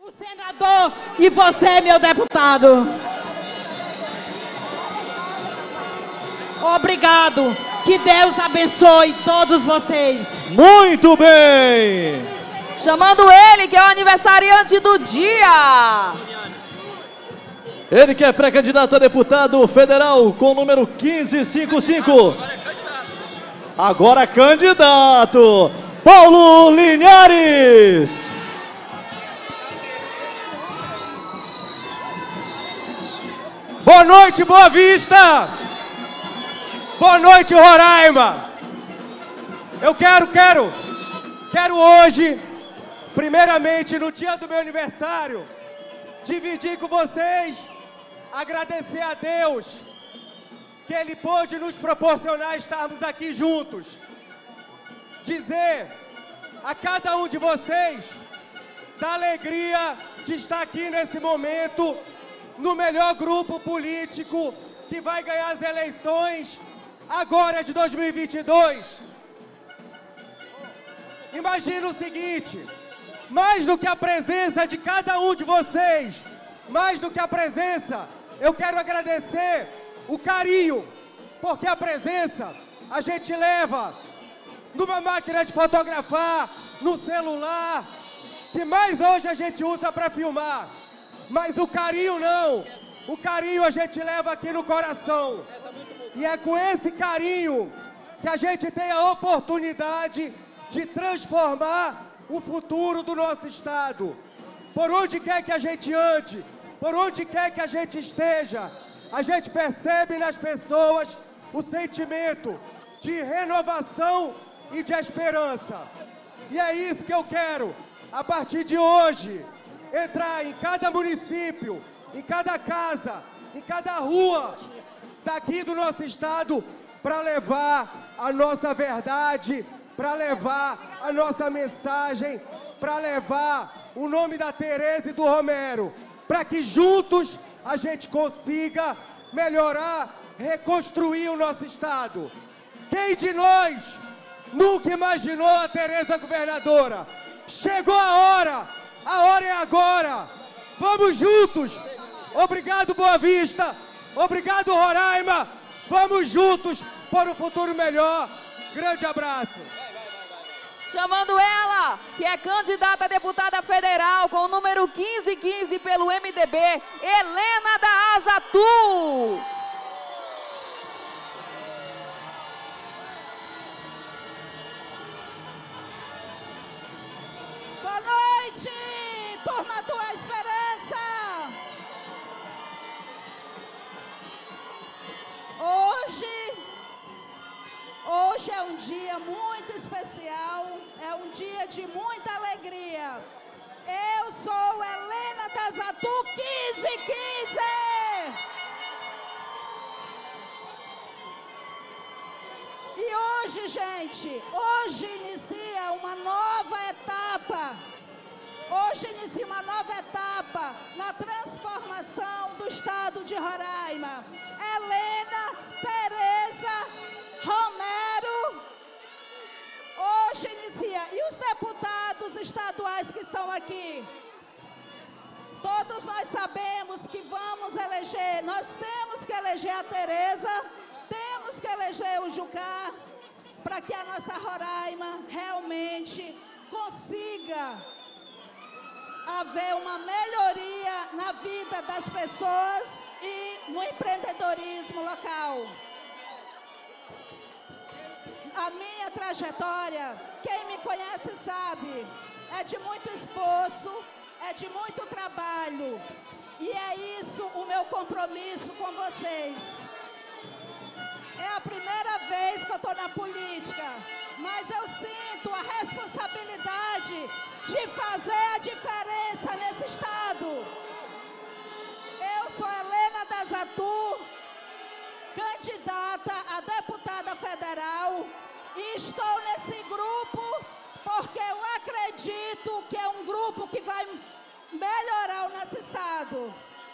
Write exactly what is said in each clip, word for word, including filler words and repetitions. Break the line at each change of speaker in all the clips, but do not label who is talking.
O senador e você, meu deputado. Obrigado. Que Deus abençoe todos vocês.
Muito bem.
Chamando ele, que é o aniversariante do dia.
Ele que é pré-candidato a deputado federal com o número quinze cinquenta e cinco. Agora é candidato. Paulo Linhares.
Boa noite, Boa Vista. Boa noite, Roraima. Eu quero, quero, quero hoje, primeiramente no dia do meu aniversário, dividir com vocês, agradecer a Deus que Ele pôde nos proporcionar estarmos aqui juntos. Dizer a cada um de vocês da alegria de estar aqui nesse momento, no melhor grupo político que vai ganhar as eleições agora de dois mil e vinte e dois. Imagina o seguinte, mais do que a presença de cada um de vocês, mais do que a presença, eu quero agradecer o carinho, porque a presença a gente leva numa máquina de fotografar, no celular, que mais hoje a gente usa para filmar. Mas o carinho não, o carinho a gente leva aqui no coração. E é com esse carinho que a gente tem a oportunidade de transformar o futuro do nosso estado. Por onde quer que a gente ande, por onde quer que a gente esteja, a gente percebe nas pessoas o sentimento de renovação e de esperança. E é isso que eu quero, a partir de hoje, entrar em cada município, em cada casa, em cada rua daqui do nosso estado para levar a nossa verdade, para levar a nossa mensagem, para levar o nome da Tereza e do Romero, para que juntos a gente consiga melhorar, reconstruir o nosso estado. Quem de nós nunca imaginou a Tereza governadora? Chegou a hora, a hora é agora. Vamos juntos. Obrigado, Boa Vista. Obrigado, Roraima. Vamos juntos para um futuro melhor. Grande abraço.
Chamando ela, que é candidata a deputada federal com o número quinze quinze pelo M D B, Helena da Asa Tu.
Boa noite, turma Tua Esperança. Hoje, hoje é um dia muito especial, é um dia de muita alegria. Eu sou Helena da Asa Tu quinze quinze. E hoje, gente, hoje inicia uma nova etapa. Hoje inicia uma nova etapa na transformação do estado de Roraima. Helena Tereza Romero hoje inicia. E os deputados estaduais que estão aqui? Todos nós sabemos que vamos eleger, nós temos que eleger a Tereza, temos que eleger o Jucá, para que a nossa Roraima realmente consiga haver uma melhoria na vida das pessoas e no empreendedorismo local. A minha trajetória, quem me conhece sabe, é de muito esforço, é de muito trabalho. E é isso o meu compromisso com vocês. É a primeira vez que eu estou na política, mas eu sinto a responsabilidade de fazer a diferença nesse estado. Eu sou Helena da Asa Tu, candidata a deputada federal, e estou nesse grupo porque eu acredito que é um grupo que vai melhorar o nosso estado.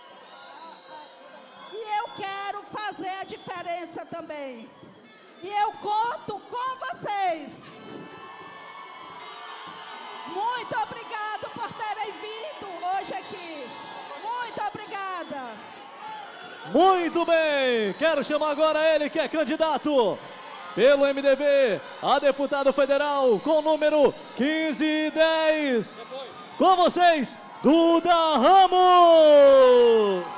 E eu quero fazer a diferença também. E eu conto com vocês. Muito obrigado por terem vindo hoje aqui. Muito obrigada.
Muito bem, quero chamar agora ele que é candidato pelo M D B a deputado federal com o número quinze dez. Com vocês, Duda Ramos.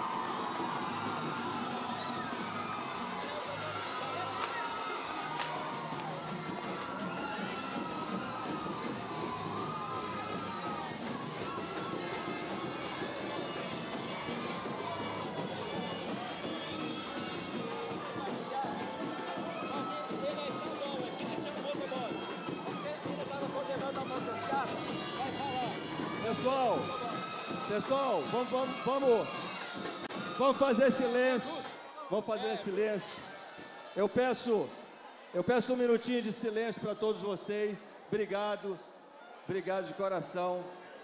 Pessoal, pessoal, vamos, vamos, vamos, vamos fazer silêncio, vamos fazer silêncio. Eu peço, eu peço um minutinho de silêncio para todos vocês. Obrigado, obrigado de coração.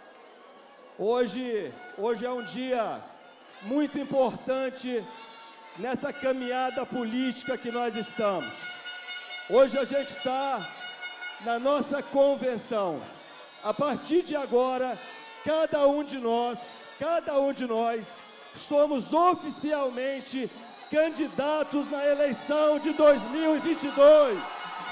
Hoje, hoje é um dia muito importante nessa caminhada política que nós estamos. Hoje a gente está na nossa convenção. A partir de agora, cada um de nós, cada um de nós, somos oficialmente candidatos na eleição de dois mil e vinte e dois.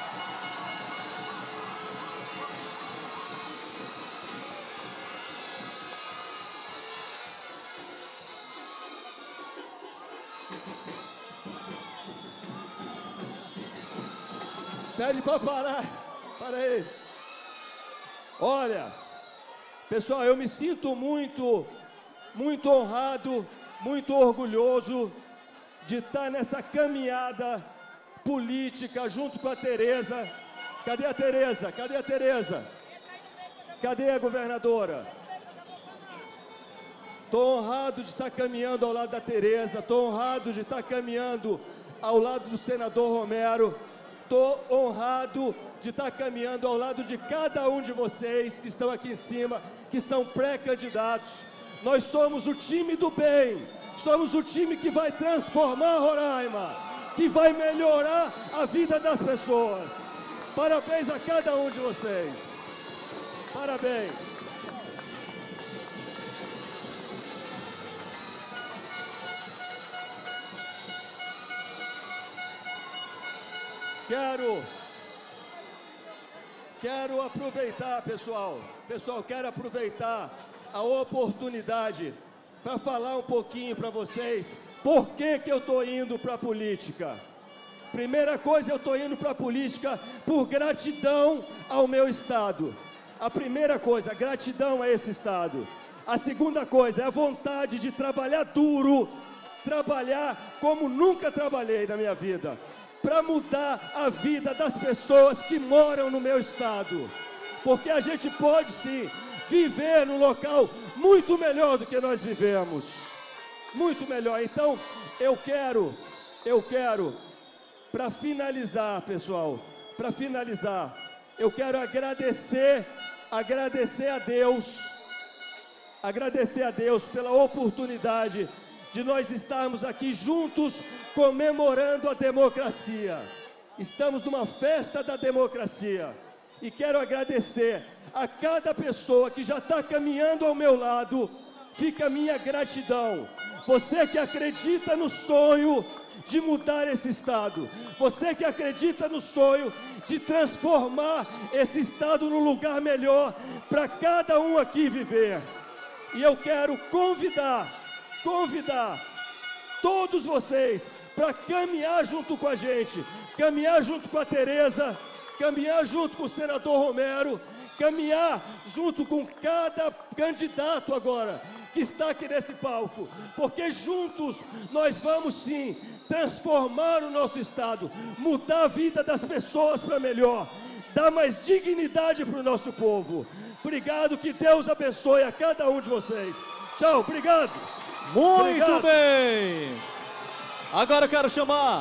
Pede para parar, para aí. Olha, pessoal, eu me sinto muito, muito honrado, muito orgulhoso de estar nessa caminhada política junto com a Tereza. Cadê a Tereza? Cadê a Tereza? Cadê a governadora? Estou honrado de estar caminhando ao lado da Tereza, estou honrado de estar caminhando ao lado do senador Romero, estou honrado de estar caminhando ao lado de cada um de vocês que estão aqui em cima, que são pré-candidatos. Nós somos o time do bem, somos o time que vai transformar Roraima, que vai melhorar a vida das pessoas. Parabéns a cada um de vocês. Parabéns. Quero, quero aproveitar, pessoal, pessoal, quero aproveitar a oportunidade para falar um pouquinho para vocês por que que eu estou indo para a política. Primeira coisa, eu estou indo para a política por gratidão ao meu estado. A primeira coisa, gratidão a esse estado. A segunda coisa é a vontade de trabalhar duro, trabalhar como nunca trabalhei na minha vida, para mudar a vida das pessoas que moram no meu estado. Porque a gente pode sim viver num local muito melhor do que nós vivemos. Muito melhor. Então, eu quero, eu quero, para finalizar, pessoal, para finalizar, eu quero agradecer, agradecer a Deus, agradecer a Deus pela oportunidade de nós estarmos aqui juntos comemorando a democracia. Estamos numa festa da democracia e quero agradecer a cada pessoa que já está caminhando ao meu lado. Fica a minha gratidão. Você que acredita no sonho de mudar esse estado, você que acredita no sonho de transformar esse estado num lugar melhor para cada um aqui viver. E eu quero convidar convidar todos vocês para caminhar junto com a gente, caminhar junto com a Tereza, caminhar junto com o senador Romero, caminhar junto com cada candidato agora que está aqui nesse palco, porque juntos nós vamos sim transformar o nosso estado, mudar a vida das pessoas para melhor, dar mais dignidade para o nosso povo. Obrigado, que Deus abençoe a cada um de vocês. Tchau, obrigado.
Muito
Obrigado.
bem! Agora eu quero chamar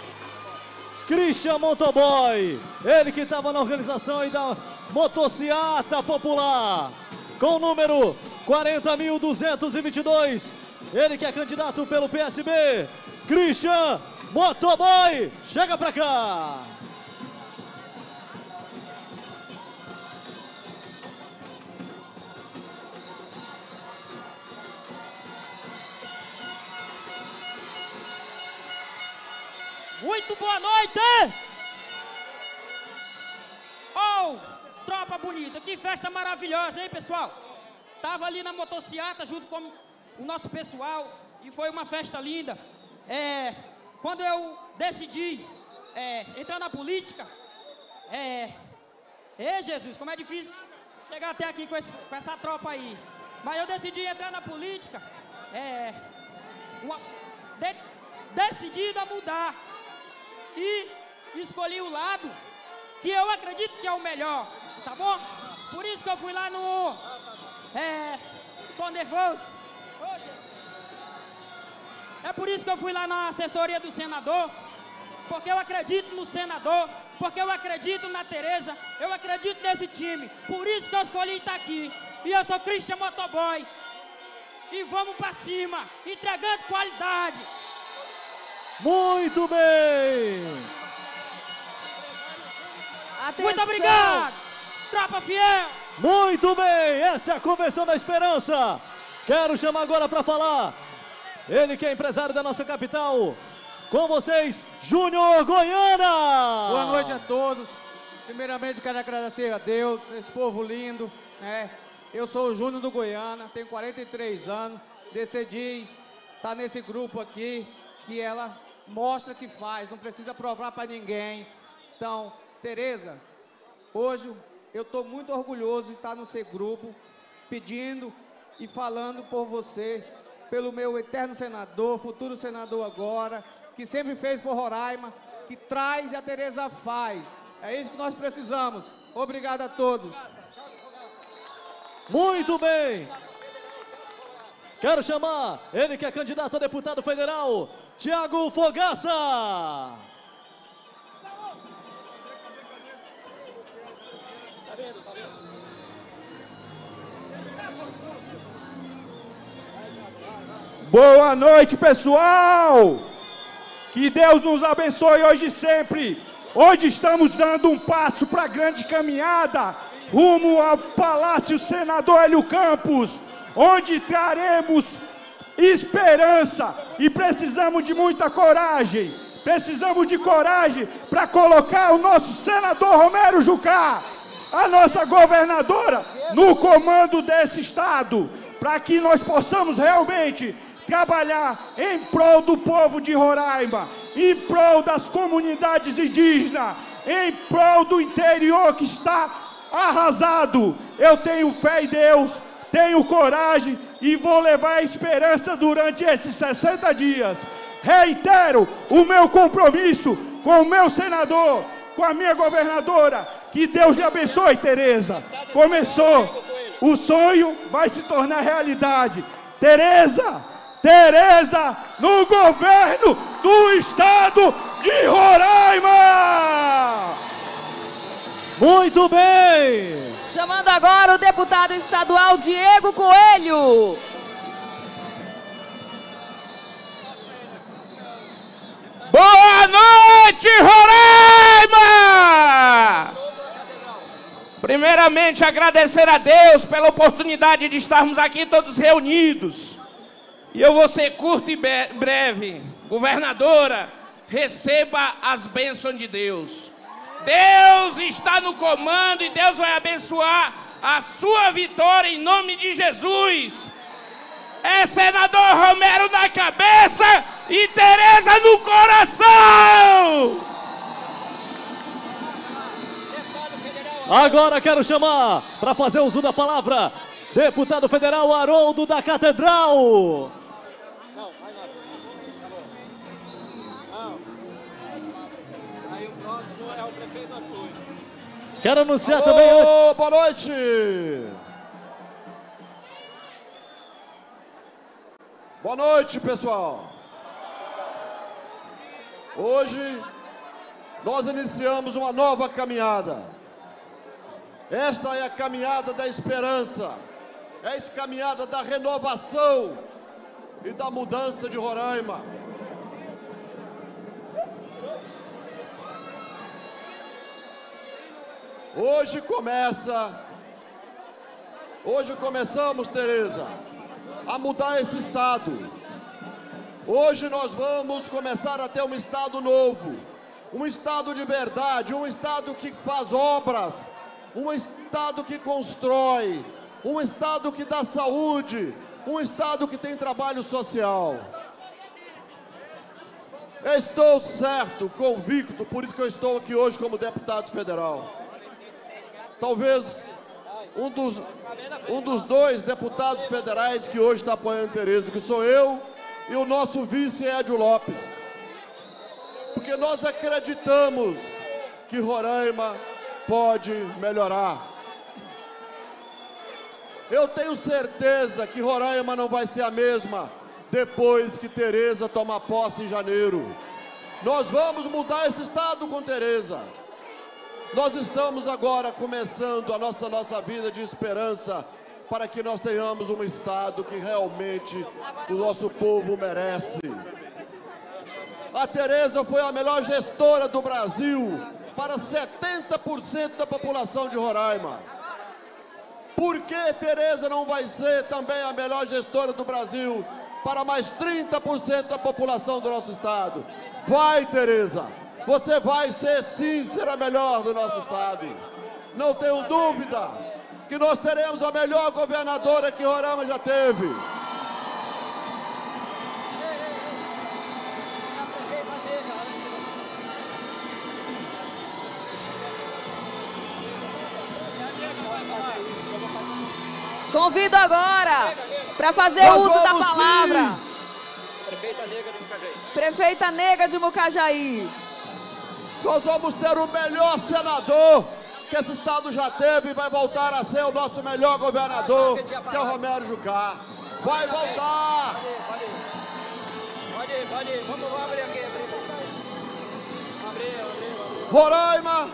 Christian Motoboy, ele que estava na organização aí da Motociata Popular, com o número quarenta mil duzentos e vinte e dois, ele que é candidato pelo P S B, Christian Motoboy, chega pra cá!
Muito boa noite! Oh, tropa bonita, que festa maravilhosa, hein, pessoal? Tava ali na motociata junto com o nosso pessoal e foi uma festa linda. É, quando eu decidi é, entrar na política, é, é, Jesus, como é difícil chegar até aqui com, esse, com essa tropa aí. Mas eu decidi entrar na política, é, uma, de, decidido a mudar. E escolhi o lado que eu acredito que é o melhor, tá bom? Por isso que eu fui lá no... É... Tô nervoso. É por isso que eu fui lá na assessoria do senador, porque eu acredito no senador, porque eu acredito na Tereza, eu acredito nesse time. Por isso que eu escolhi estar aqui. E eu sou Christian Motoboy. E vamos pra cima, entregando qualidade.
Muito bem!
Atenção.
Muito obrigado, tropa fiel!
Muito bem, essa é a Convenção da Esperança. Quero chamar agora para falar, ele que é empresário da nossa capital, com vocês, Júnior Goiânia!
Boa noite a todos. Primeiramente quero agradecer a Deus, esse povo lindo, né? Eu sou o Júnior do Goiânia, tenho quarenta e três anos, decidi estar nesse grupo aqui, que ela mostra que faz, não precisa provar para ninguém. Então, Tereza, hoje eu estou muito orgulhoso de estar no seu grupo, pedindo e falando por você, pelo meu eterno senador, futuro senador agora, que sempre fez por Roraima, que traz e a Tereza faz. É isso que nós precisamos. Obrigado a todos.
Muito bem! Quero chamar ele que é candidato a deputado federal, Tiago Fogaça!
Boa noite, pessoal! Que Deus nos abençoe hoje e sempre. Hoje estamos dando um passo para a grande caminhada rumo ao Palácio Senador Hélio Campos, onde traremos esperança e precisamos de muita coragem. Precisamos de coragem para colocar o nosso senador Romero Jucá, a nossa governadora, no comando desse estado, para que nós possamos realmente trabalhar em prol do povo de Roraima, em prol das comunidades indígenas, em prol do interior que está arrasado. Eu tenho fé em Deus, tenho coragem e vou levar a esperança durante esses sessenta dias. Reitero o meu compromisso com o meu senador, com a minha governadora. Que Deus lhe abençoe, Tereza. Começou, o sonho vai se tornar realidade. Tereza, Tereza no governo do estado de Roraima.
Muito bem!
Chamando agora o deputado estadual Diego Coelho.
Boa noite, Roraima! Primeiramente, agradecer a Deus pela oportunidade de estarmos aqui todos reunidos. E eu vou ser curto e breve. Governadora, receba as bênçãos de Deus. Deus está no comando e Deus vai abençoar a sua vitória em nome de Jesus. É senador Romero na cabeça e Tereza no coração.
Agora quero chamar, para fazer uso da palavra, deputado federal Haroldo da Catedral.
Não, vai lá. Não. Aí o próximo é o prefeito Arthur.
Quero anunciar
Alô,
também...
boa noite! Boa noite, pessoal! Hoje nós iniciamos uma nova caminhada. Esta é a caminhada da esperança, é a caminhada da renovação e da mudança de Roraima. Hoje começa, hoje começamos, Tereza, a mudar esse estado. Hoje nós vamos começar a ter um estado novo, um estado de verdade, um estado que faz obras, um estado que constrói, um estado que dá saúde, um estado que tem trabalho social. Estou certo, convicto, por isso que eu estou aqui hoje como deputado federal. Talvez um dos, um dos dois deputados federais que hoje está apoiando Tereza, que sou eu e o nosso vice Edio Lopes. Porque nós acreditamos que Roraima pode melhorar. Eu tenho certeza que Roraima não vai ser a mesma depois que Tereza tomar posse em janeiro. Nós vamos mudar esse estado com Tereza. Nós estamos agora começando a nossa, nossa vida de esperança para que nós tenhamos um estado que realmente o nosso povo merece. A Tereza foi a melhor gestora do Brasil para setenta por cento da população de Roraima. Por que Tereza não vai ser também a melhor gestora do Brasil para mais trinta por cento da população do nosso estado? Vai, Tereza! Você vai ser sim, ser a melhor do nosso estado. Não tenho dúvida que nós teremos a melhor governadora que Roraima já teve.
Convido agora para fazer
Nós
uso da
vamos,
palavra.
sim.
Prefeita Nega de Mucajaí. Prefeita Nega de Mucajaí.
Nós vamos ter o melhor senador que esse estado já teve e vai voltar a ser o nosso melhor governador, que é o Romero Jucá. Vai voltar!
Pode ir, pode ir. Vamos, vamos abrir aqui. Abrir, abrir.
Roraima!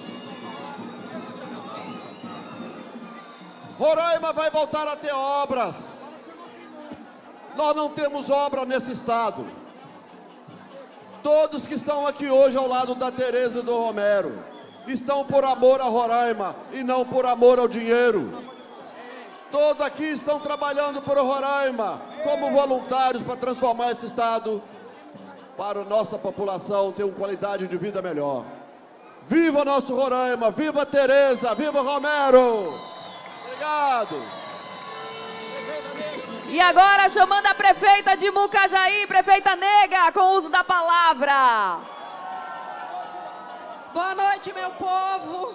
Roraima vai voltar a ter obras. Nós não temos obra nesse estado. Todos que estão aqui hoje ao lado da Tereza e do Romero estão por amor a Roraima e não por amor ao dinheiro. Todos aqui estão trabalhando por Roraima como voluntários para transformar esse estado para a nossa população ter uma qualidade de vida melhor. Viva nosso Roraima, viva Tereza, viva Romero! Obrigado!
E agora chamando a prefeita de Mucajaí, prefeita Nega, com o uso da palavra.
Boa noite, meu povo.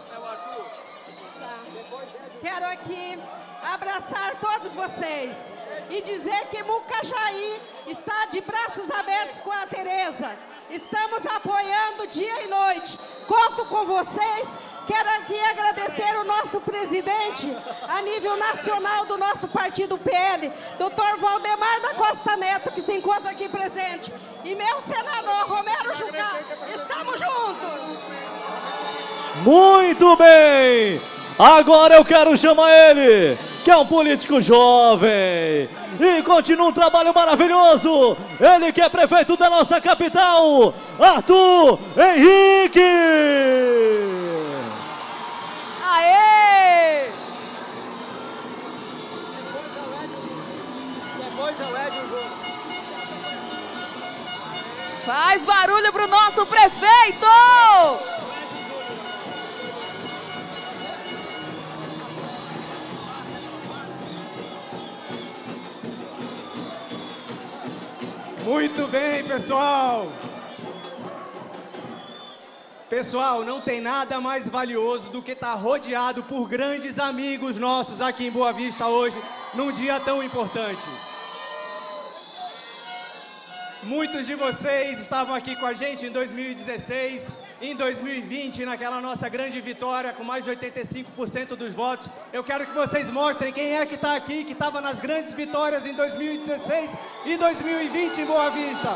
Quero aqui abraçar todos vocês e dizer que Mucajaí está de braços abertos com a Tereza. Estamos apoiando dia e noite. Conto com vocês. Quero aqui agradecer o nosso presidente a nível nacional do nosso partido P L, doutor Valdemar da Costa Neto, que se encontra aqui presente. E meu senador Romero Jucá. Estamos juntos.
Muito bem! Agora eu quero chamar ele, que é um político jovem e continua um trabalho maravilhoso. Ele que é prefeito da nossa capital, Arthur Henrique!
Aê! Faz barulho pro nosso prefeito!
Muito bem, pessoal! Pessoal, não tem nada mais valioso do que estar rodeado por grandes amigos nossos aqui em Boa Vista hoje, num dia tão importante. Muitos de vocês estavam aqui com a gente em dois mil e dezesseis, em dois mil e vinte, naquela nossa grande vitória com mais de oitenta e cinco por cento dos votos. Eu quero que vocês mostrem quem é que está aqui, que estava nas grandes vitórias em dois mil e dezesseis e dois mil e vinte em Boa Vista.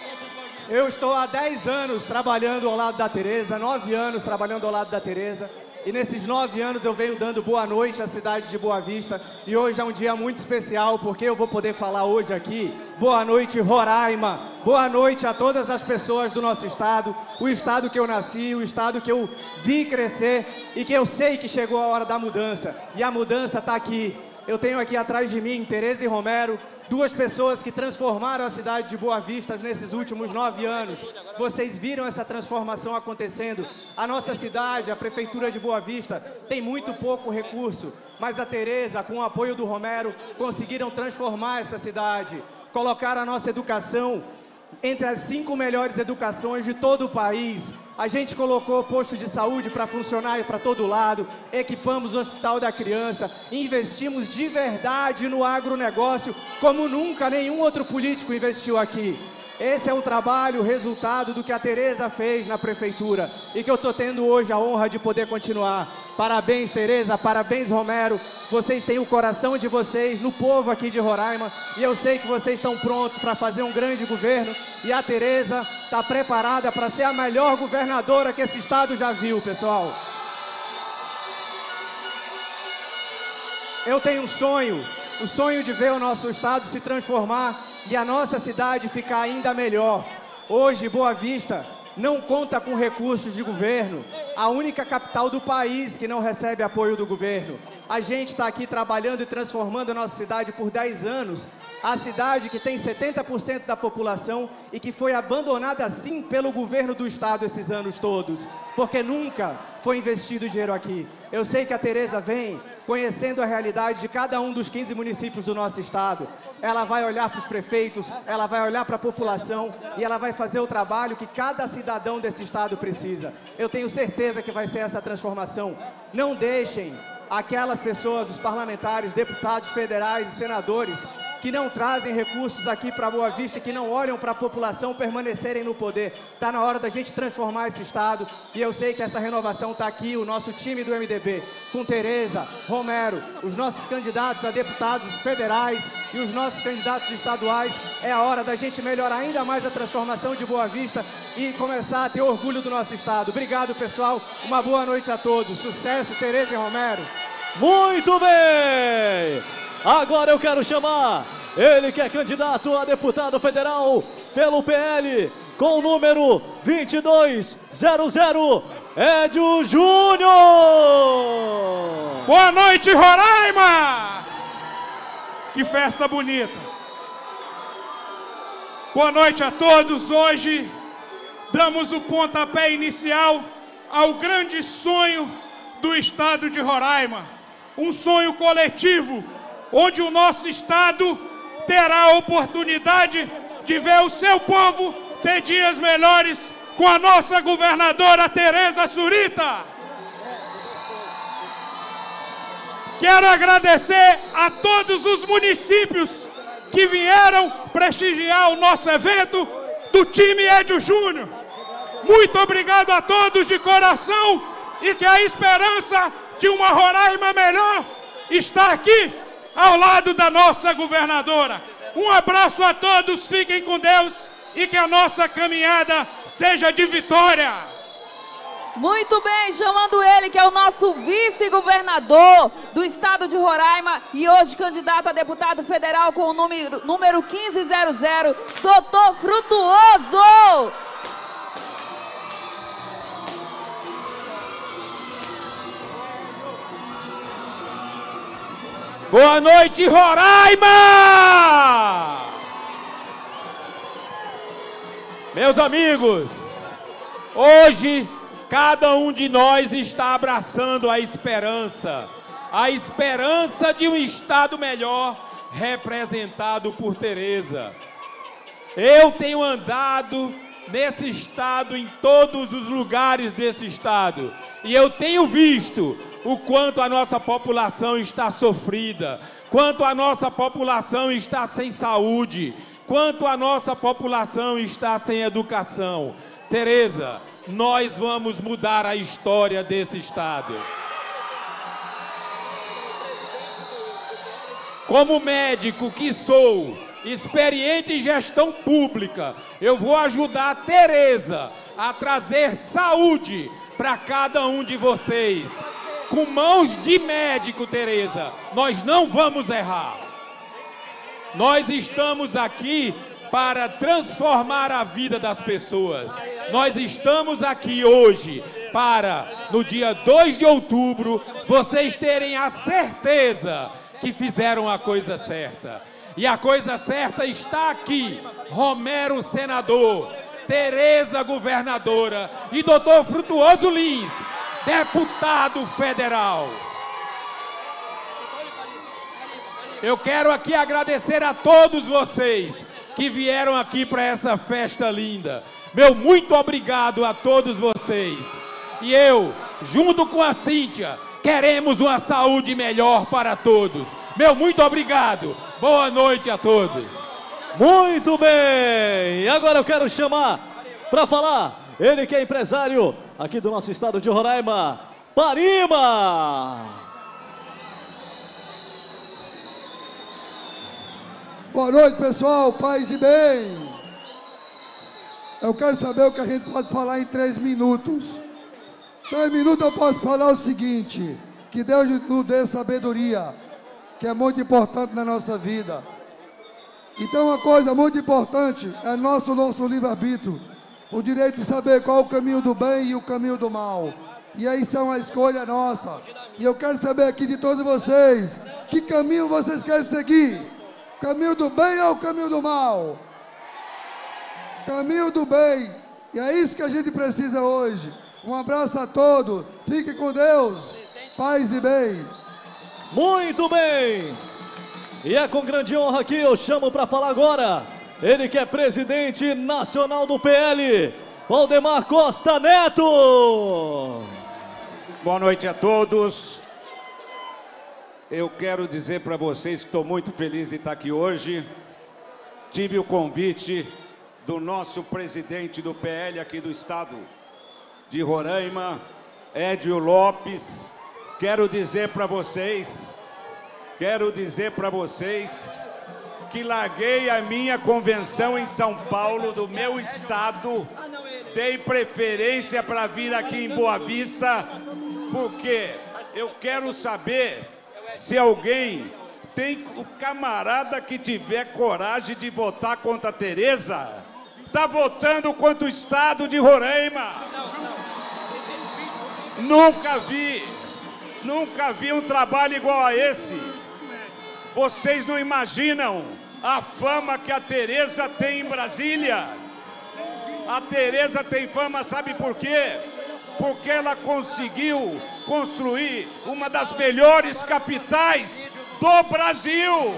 Eu estou há dez anos trabalhando ao lado da Tereza, nove anos trabalhando ao lado da Tereza. E nesses nove anos eu venho dando boa noite à cidade de Boa Vista. E hoje é um dia muito especial, porque eu vou poder falar hoje aqui. Boa noite, Roraima. Boa noite a todas as pessoas do nosso estado. O estado que eu nasci, o estado que eu vi crescer e que eu sei que chegou a hora da mudança. E a mudança está aqui. Eu tenho aqui atrás de mim Tereza e Romero, duas pessoas que transformaram a cidade de Boa Vista nesses últimos nove anos. Vocês viram essa transformação acontecendo. A nossa cidade, a Prefeitura de Boa Vista, tem muito pouco recurso, mas a Tereza, com o apoio do Romero, conseguiram transformar essa cidade, colocar a nossa educação entre as cinco melhores educações de todo o país. A gente colocou posto de saúde para funcionar para todo lado, equipamos o Hospital da Criança, investimos de verdade no agronegócio, como nunca nenhum outro político investiu aqui. Esse é um trabalho, resultado do que a Tereza fez na Prefeitura e que eu estou tendo hoje a honra de poder continuar. Parabéns, Tereza, parabéns, Romero. Vocês têm o coração de vocês no povo aqui de Roraima e eu sei que vocês estão prontos para fazer um grande governo e a Tereza está preparada para ser a melhor governadora que esse estado já viu, pessoal. Eu tenho um sonho, o sonho de ver o nosso estado se transformar e a nossa cidade ficar ainda melhor. Hoje, Boa Vista não conta com recursos de governo, a única capital do país que não recebe apoio do governo. A gente está aqui trabalhando e transformando a nossa cidade por dez anos, a cidade que tem setenta por cento da população e que foi abandonada sim pelo governo do estado esses anos todos, porque nunca foi investido dinheiro aqui. Eu sei que a Tereza vem conhecendo a realidade de cada um dos quinze municípios do nosso estado. Ela vai olhar para os prefeitos, ela vai olhar para a população e ela vai fazer o trabalho que cada cidadão desse estado precisa. Eu tenho certeza que vai ser essa transformação. Não deixem aquelas pessoas, os parlamentares, deputados federais e senadores que não trazem recursos aqui para Boa Vista, que não olham para a população permanecerem no poder. Está na hora da gente transformar esse estado e eu sei que essa renovação está aqui, o nosso time do M D B, com Tereza, Romero, os nossos candidatos a deputados federais e os nossos candidatos estaduais. É a hora da gente melhorar ainda mais a transformação de Boa Vista e começar a ter orgulho do nosso estado. Obrigado, pessoal. Uma boa noite a todos. Sucesso, Tereza e Romero.
Muito bem! Agora eu quero chamar ele que é candidato a deputado federal pelo P L com o número vinte e dois zero zero, Edio Júnior!
Boa noite, Roraima! Que festa bonita! Boa noite a todos. Hoje damos o pontapé inicial ao grande sonho do estado de Roraima. Um sonho coletivo, onde o nosso estado terá a oportunidade de ver o seu povo ter dias melhores com a nossa governadora Tereza Surita. Quero agradecer a todos os municípios que vieram prestigiar o nosso evento do time Edio Júnior. Muito obrigado a todos de coração e que a esperança de uma Roraima melhor está aqui ao lado da nossa governadora. Um abraço a todos, fiquem com Deus e que a nossa caminhada seja de vitória.
Muito bem, chamando ele que é o nosso vice-governador do estado de Roraima e hoje candidato a deputado federal com o número, número quinze zero zero, doutor Frutuoso.
Boa noite, Roraima! Meus amigos, hoje cada um de nós está abraçando a esperança, a esperança de um estado melhor representado por Tereza. Eu tenho andado nesse estado, em todos os lugares desse estado, e eu tenho visto o quanto a nossa população está sofrida, quanto a nossa população está sem saúde, quanto a nossa população está sem educação. Tereza, nós vamos mudar a história desse estado. Como médico que sou, experiente em gestão pública, eu vou ajudar a Tereza a trazer saúde para cada um de vocês. com mãos de médico, Tereza. Nós não vamos errar. Nós estamos aqui para transformar a vida das pessoas. Nós estamos aqui hoje para, no dia dois de outubro, vocês terem a certeza que fizeram a coisa certa. E a coisa certa está aqui. Romero, senador. Tereza, governadora. E doutor Frutuoso Lins, deputado federal. Eu quero aqui agradecer a todos vocês que vieram aqui para essa festa linda. Meu muito obrigado a todos vocês. E eu, junto com a Cíntia, queremos uma saúde melhor para todos. Meu muito obrigado. Boa noite a todos.
Muito bem. E agora eu quero chamar para falar ele que é empresário aqui do nosso estado de Roraima, Parima.
Boa noite, pessoal, paz e bem. Eu quero saber o que a gente pode falar em três minutos. Três minutos eu posso falar o seguinte: que Deus nos dê sabedoria, que é muito importante na nossa vida. Então uma coisa muito importante é nosso, nosso livre-arbítrio, o direito de saber qual o caminho do bem e o caminho do mal. E aí isso é uma escolha nossa. E eu quero saber aqui de todos vocês, que caminho vocês querem seguir? Caminho do bem ou caminho do mal? Caminho do bem. E é isso que a gente precisa hoje. Um abraço a todos. Fique com Deus. Paz e bem.
Muito bem. E é com grande honra que eu chamo para falar agora ele que é presidente nacional do P L, Valdemar Costa Neto.
Boa noite a todos. Eu quero dizer para vocês que estou muito feliz de estar aqui hoje. Tive o convite do nosso presidente do P L aqui do estado de Roraima, Édio Lopes. Quero dizer para vocês, quero dizer para vocês que larguei a minha convenção em São Paulo, do meu estado, dei preferência para vir aqui em Boa Vista, porque eu quero saber se alguém tem o camarada que tiver coragem de votar contra a Tereza, tá votando contra o estado de Roraima. Nunca vi, nunca vi um trabalho igual a esse. Vocês não imaginam a fama que a Tereza tem em Brasília. A Tereza tem fama, sabe por quê? Porque ela conseguiu construir uma das melhores capitais do Brasil.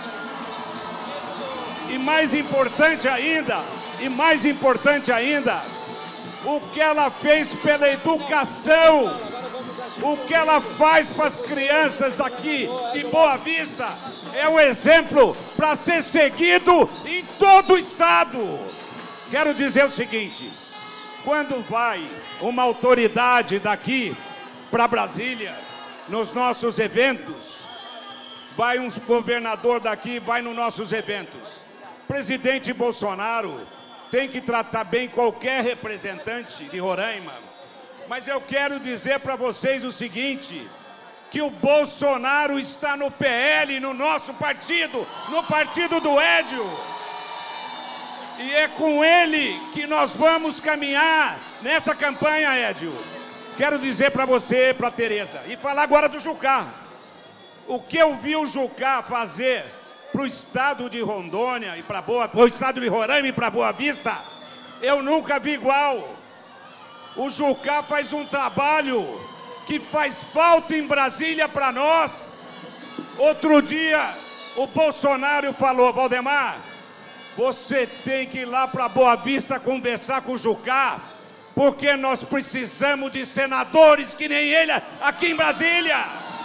E mais importante ainda, e mais importante ainda, o que ela fez pela educação, o que ela faz para as crianças daqui de Boa Vista, é um exemplo para ser seguido em todo o estado. Quero dizer o seguinte: quando vai uma autoridade daqui para Brasília, nos nossos eventos, vai um governador daqui, vai nos nossos eventos, presidente Bolsonaro tem que tratar bem qualquer representante de Roraima. Mas eu quero dizer para vocês o seguinte, que o Bolsonaro está no P L, no nosso partido, no partido do Édio. E é com ele que nós vamos caminhar nessa campanha, Édio. Quero dizer para você, para a Tereza, e falar agora do Jucá. O que eu vi o Jucá fazer para o estado de Rondônia e para Boa, o estado de Roraima e para Boa Vista, eu nunca vi igual. O Jucá faz um trabalho que faz falta em Brasília para nós. Outro dia, o Bolsonaro falou: Valdemar, você tem que ir lá para Boa Vista conversar com o Jucá, porque nós precisamos de senadores que nem ele aqui em Brasília.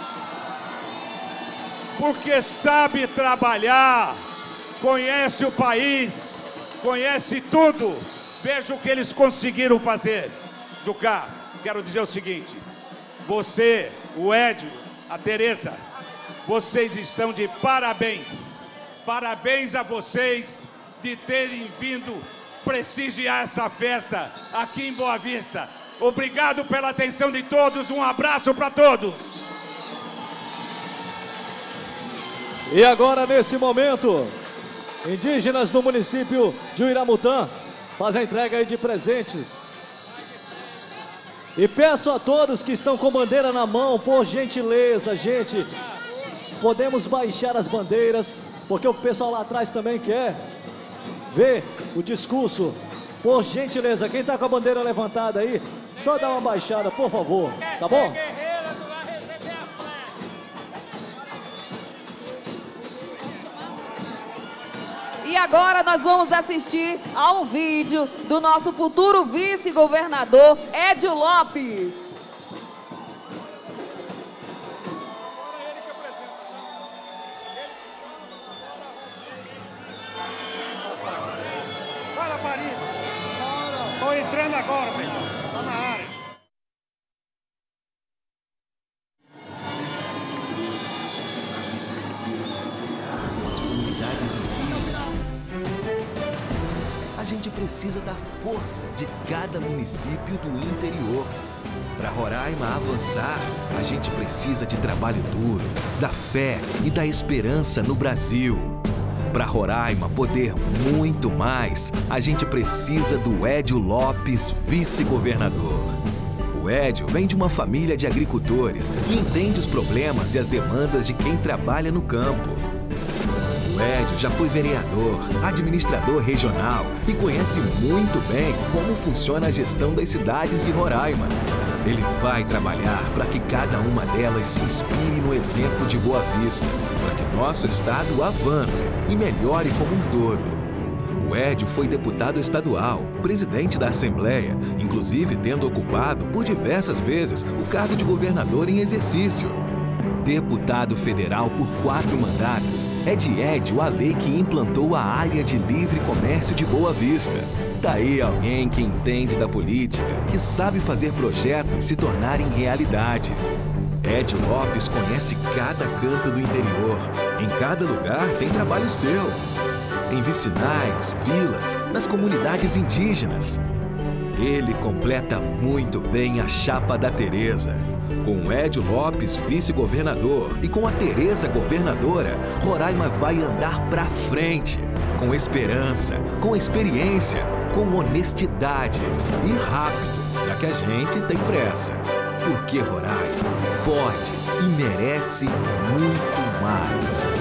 Porque sabe trabalhar, conhece o país, conhece tudo. Veja o que eles conseguiram fazer. Jucá, quero dizer o seguinte: você, o Édio, a Tereza, vocês estão de parabéns. Parabéns a vocês de terem vindo prestigiar essa festa aqui em Boa Vista. Obrigado pela atenção de todos, um abraço para todos.
E agora, nesse momento, indígenas do município de Uiramutã fazem a entrega aí de presentes. E peço a todos que estão com bandeira na mão, por gentileza, gente, podemos baixar as bandeiras, porque o pessoal lá atrás também quer ver o discurso. Por gentileza, quem está com a bandeira levantada aí, só dá uma baixada, por favor, tá bom?
E agora nós vamos assistir a um vídeo do nosso futuro vice-governador, Edio Lopes.
Fala, Paris. Estou entrando agora, velho. Está na área.
A gente precisa da força de cada município do interior. Para Roraima avançar, a gente precisa de trabalho duro, da fé e da esperança no Brasil. Para Roraima poder muito mais, a gente precisa do Edio Lopes, vice-governador. O Edio vem de uma família de agricultores e entende os problemas e as demandas de quem trabalha no campo. O Edio já foi vereador, administrador regional e conhece muito bem como funciona a gestão das cidades de Roraima. Ele vai trabalhar para que cada uma delas se inspire no exemplo de Boa Vista, para que nosso estado avance e melhore como um todo. O Edio foi deputado estadual, presidente da Assembleia, inclusive tendo ocupado por diversas vezes o cargo de governador em exercício. Deputado federal por quatro mandatos, é de Edio a lei que implantou a área de livre comércio de Boa Vista. Daí alguém que entende da política, que sabe fazer projetos se tornarem realidade. Edio Lopes conhece cada canto do interior. Em cada lugar tem trabalho seu. Em vicinais, vilas, nas comunidades indígenas. Ele completa muito bem a chapa da Tereza. Com o Edio Lopes, vice-governador, e com a Tereza governadora, Roraima vai andar pra frente. Com esperança, com experiência, com honestidade e rápido, já que a gente tem pressa. Porque Roraima pode e merece muito mais.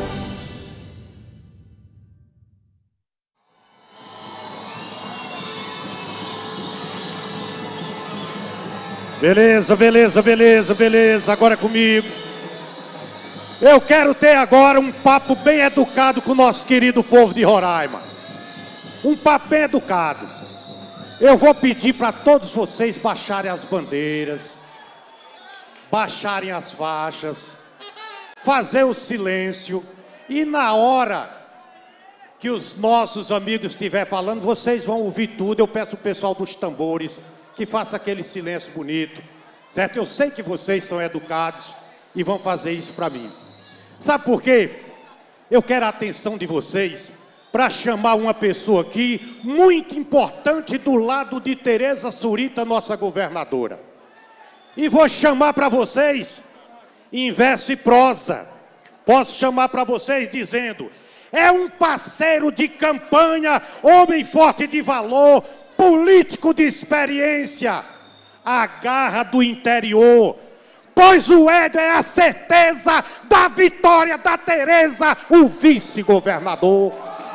Beleza, beleza, beleza, beleza. Agora comigo. Eu quero ter agora um papo bem educado com o nosso querido povo de Roraima. Um papo bem educado. Eu vou pedir para todos vocês baixarem as bandeiras, baixarem as faixas, fazer o silêncio e na hora que os nossos amigos estiverem falando, vocês vão ouvir tudo. Eu peço o pessoal dos tambores que faça aquele silêncio bonito, certo? Eu sei que vocês são educados e vão fazer isso para mim. Sabe por quê? Eu quero a atenção de vocês para chamar uma pessoa aqui muito importante do lado de Tereza Surita, nossa governadora. E vou chamar para vocês em verso e prosa. Posso chamar para vocês dizendo: é um parceiro de campanha, homem forte de valor, político de experiência, a garra do interior, pois o Edio é a certeza da vitória da Tereza, o vice-governador.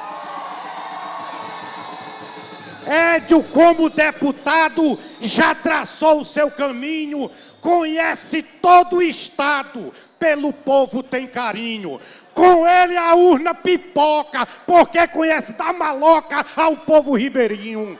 Edio, como deputado, já traçou o seu caminho, conhece todo o estado, pelo povo tem carinho. Com ele a urna pipoca, porque conhece da maloca ao povo ribeirinho.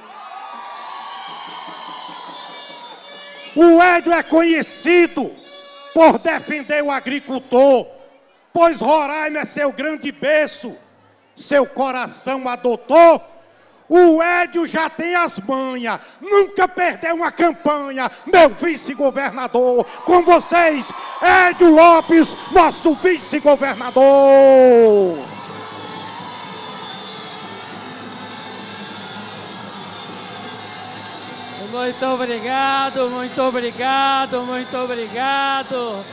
O Edio é conhecido por defender o agricultor, pois Roraima é seu grande berço, seu coração adotou. O Edio já tem as manhas, nunca perdeu uma campanha, meu vice-governador. Com vocês, Edio Lopes, nosso vice-governador.
Muito obrigado, muito obrigado, muito obrigado.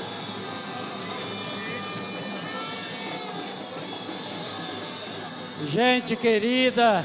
Gente querida,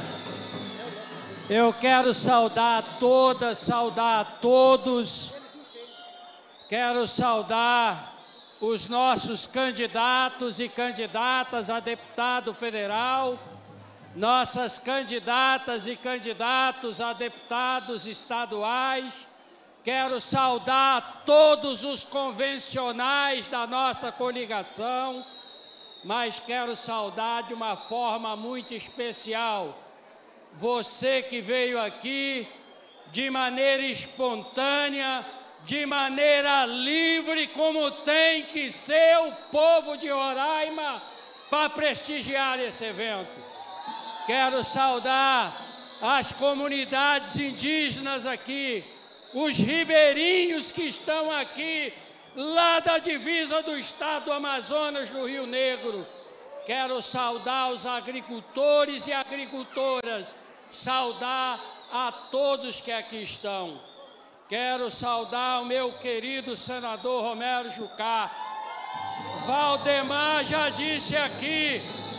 eu quero saudar a todas, saudar a todos. Quero saudar os nossos candidatos e candidatas a deputado federal, nossas candidatas e candidatos a deputados estaduais. Quero saudar todos os convencionais da nossa coligação, mas quero saudar de uma forma muito especial você que veio aqui de maneira espontânea, de maneira livre, como tem que ser o povo de Roraima para prestigiar esse evento. Quero saudar as comunidades indígenas aqui, os ribeirinhos que estão aqui, lá da divisa do estado do Amazonas, no Rio Negro. Quero saudar os agricultores e agricultoras, saudar a todos que aqui estão. Quero saudar o meu querido senador Romero Jucá. Valdemar já disse aqui,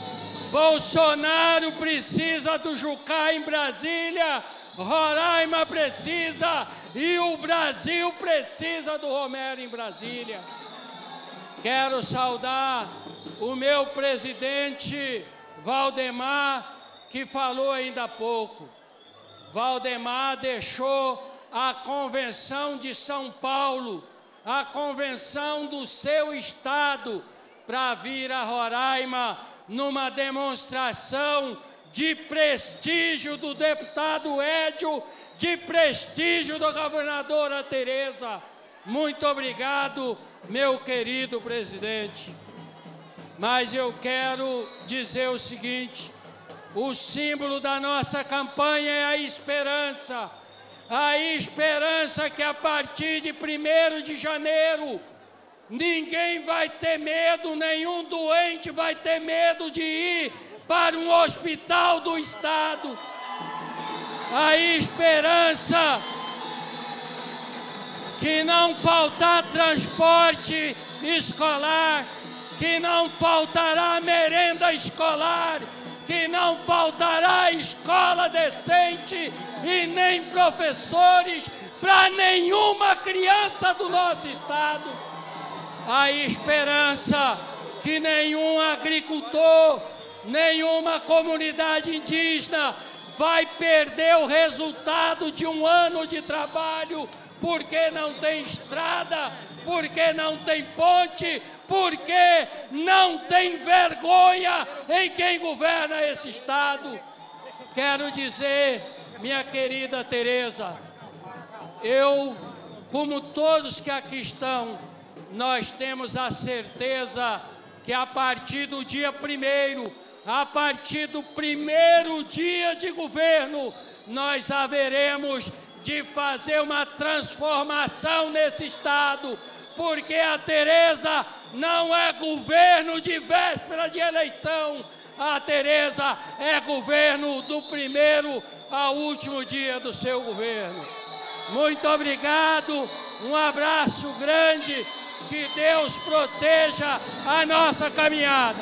Bolsonaro precisa do Jucá em Brasília, Roraima precisa e o Brasil precisa do Romero em Brasília. Quero saudar o meu presidente Valdemar, que falou ainda há pouco. Valdemar deixou a Convenção de São Paulo, a convenção do seu estado, para vir a Roraima numa demonstração de prestígio do deputado Édio, de prestígio da governadora Tereza. Muito obrigado, meu querido presidente. Mas eu quero dizer o seguinte: o símbolo da nossa campanha é a esperança. A esperança que a partir de primeiro de janeiro, ninguém vai ter medo, nenhum doente vai ter medo de ir para um hospital do estado. A esperança que não faltar transporte escolar, que não faltará merenda escolar, que não faltará escola decente e nem professores para nenhuma criança do nosso estado. A esperança que nenhum agricultor, nenhuma comunidade indígena vai perder o resultado de um ano de trabalho porque não tem estrada, porque não tem ponte, porque não tem vergonha em quem governa esse estado. Quero dizer, minha querida Tereza, eu, como todos que aqui estão, nós temos a certeza que a partir do dia primeiro, a partir do primeiro dia de governo, nós haveremos de fazer uma transformação nesse estado, porque a Tereza não é governo de véspera de eleição, a Tereza é governo do primeiro ao último dia do seu governo. Muito obrigado, um abraço grande, que Deus proteja a nossa caminhada.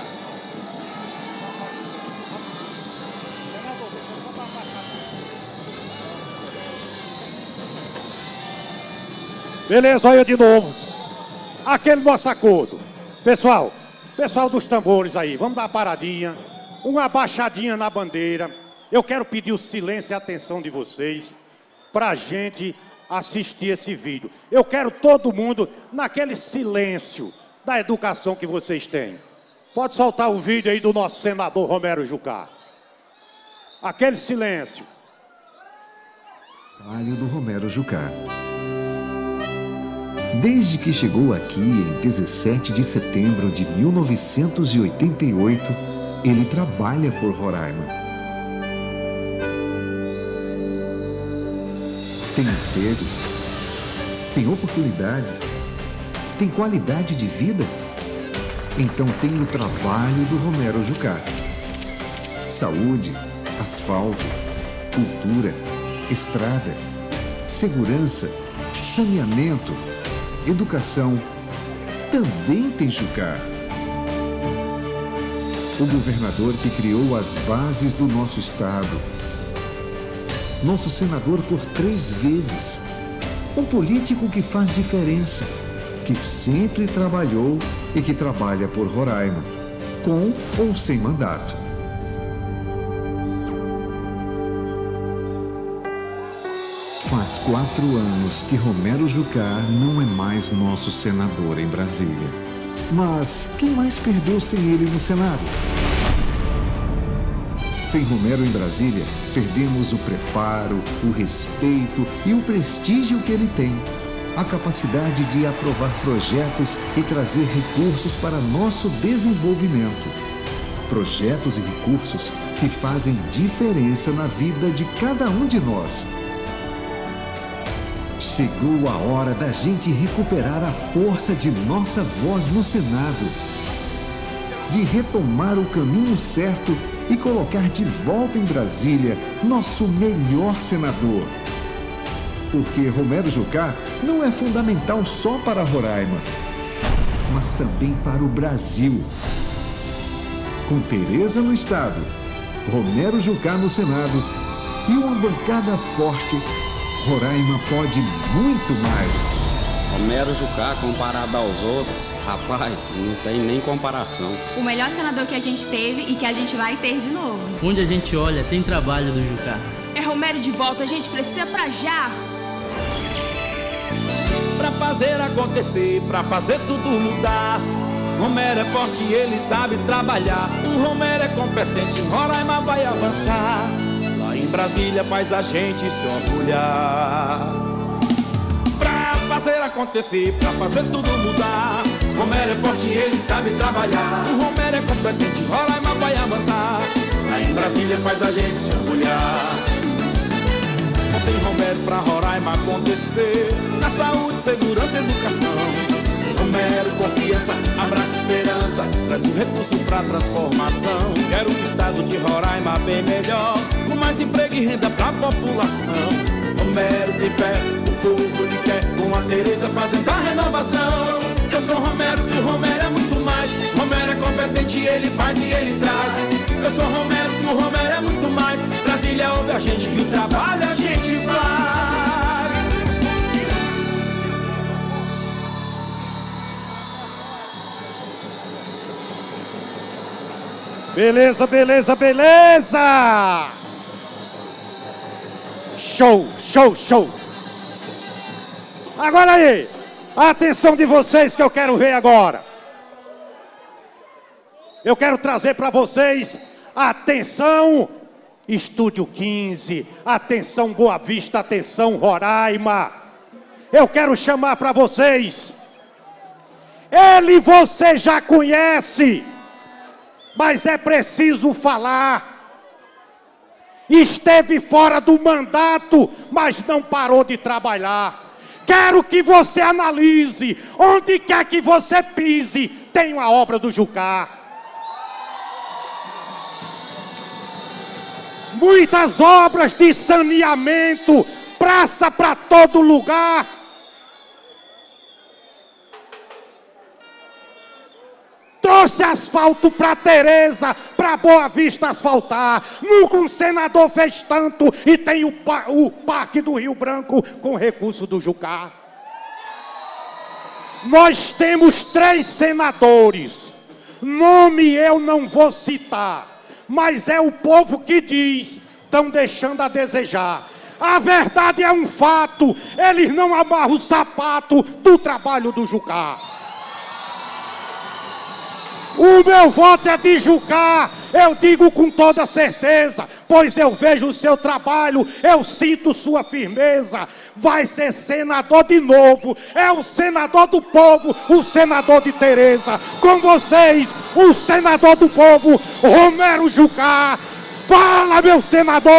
Beleza, olha de novo. Aquele nosso acordo. Pessoal, pessoal dos tambores aí, vamos dar uma paradinha, uma abaixadinha na bandeira. Eu quero pedir o silêncio e a atenção de vocês para a gente assistir esse vídeo. Eu quero todo mundo naquele silêncio da educação que vocês têm. Pode soltar o vídeo aí do nosso senador Romero Jucá. Aquele silêncio.
Trabalho do Romero Jucá. Desde que chegou aqui em dezessete de setembro de mil novecentos e oitenta e oito, ele trabalha por Roraima. Tem emprego, tem oportunidades, tem qualidade de vida. Então tem o trabalho do Romero Jucá. Saúde, asfalto, cultura, estrada,
segurança, saneamento, educação, também tem Jucá. O governador que criou as bases do nosso estado. Nosso senador por três vezes. Um político que faz diferença, que sempre trabalhou e que trabalha por Roraima, com ou sem mandato. Faz quatro anos que Romero Jucá não é mais nosso senador em Brasília. Mas quem mais perdeu sem ele no Senado? Sem Romero em Brasília, perdemos o preparo, o respeito e o prestígio que ele tem. A capacidade de aprovar projetos e trazer recursos para nosso desenvolvimento. Projetos e recursos que fazem diferença na vida de cada um de nós. Chegou a hora da gente recuperar a força de nossa voz no Senado. De retomar o caminho certo e colocar de volta em Brasília nosso melhor senador. Porque Romero Jucá não é fundamental só para Roraima, mas também para o Brasil. Com Tereza no Estado, Romero Jucá no Senado e uma bancada forte, Roraima pode muito mais.
Romero Jucá, comparado aos outros, rapaz, não tem nem comparação.
O melhor senador que a gente teve e que a gente vai ter de novo.
Onde a gente olha, tem trabalho do Jucá.
É Romero de volta, a gente precisa pra já.
Pra fazer acontecer, pra fazer tudo mudar. Romero é forte e ele sabe trabalhar. O Romero é competente, Roraima vai avançar. Lá em Brasília faz a gente se orgulhar. Pra fazer acontecer, pra fazer tudo mudar. Romero é forte e ele sabe trabalhar. O Romero é competente, Roraima vai avançar. Lá em Brasília faz a gente se orgulhar. Tem Romero pra Roraima acontecer. Na saúde, segurança e educação. Romero, confiança, abraça esperança. Traz um recurso pra transformação. Quero um estado de Roraima bem melhor, com mais emprego e renda pra população. Romero tem fé, o povo lhe quer. Com a Tereza fazendo a renovação. Eu sou Romero, que o Romero é muito mais. Romero é competente, ele faz e ele traz. Eu sou Romero, que o Romero é muito mais. Brasília ouve a gente, que o trabalho a gente faz.
Beleza, beleza, beleza! Show, show, show! Agora aí, a atenção de vocês que eu quero ver agora. Eu quero trazer para vocês, atenção, Estúdio quinze, atenção Boa Vista, atenção Roraima. Eu quero chamar para vocês, ele você já conhece, mas é preciso falar. Esteve fora do mandato, mas não parou de trabalhar. Quero que você analise, onde quer que você pise, tem uma obra do Jucá. Muitas obras de saneamento, praça para todo lugar. Trouxe asfalto para Tereza, para Boa Vista asfaltar. Nunca um senador fez tanto e tem o, o Parque do Rio Branco com recurso do Jucá. Nós temos três senadores, nome eu não vou citar, mas é o povo que diz, estão deixando a desejar. A verdade é um fato, eles não amarram o sapato do trabalho do Jucá. O meu voto é de Jucá, eu digo com toda certeza, pois eu vejo o seu trabalho, eu sinto sua firmeza. Vai ser senador de novo, é o senador do povo, o senador de Tereza. Com vocês, o senador do povo, Romero Jucá. Fala, meu senador!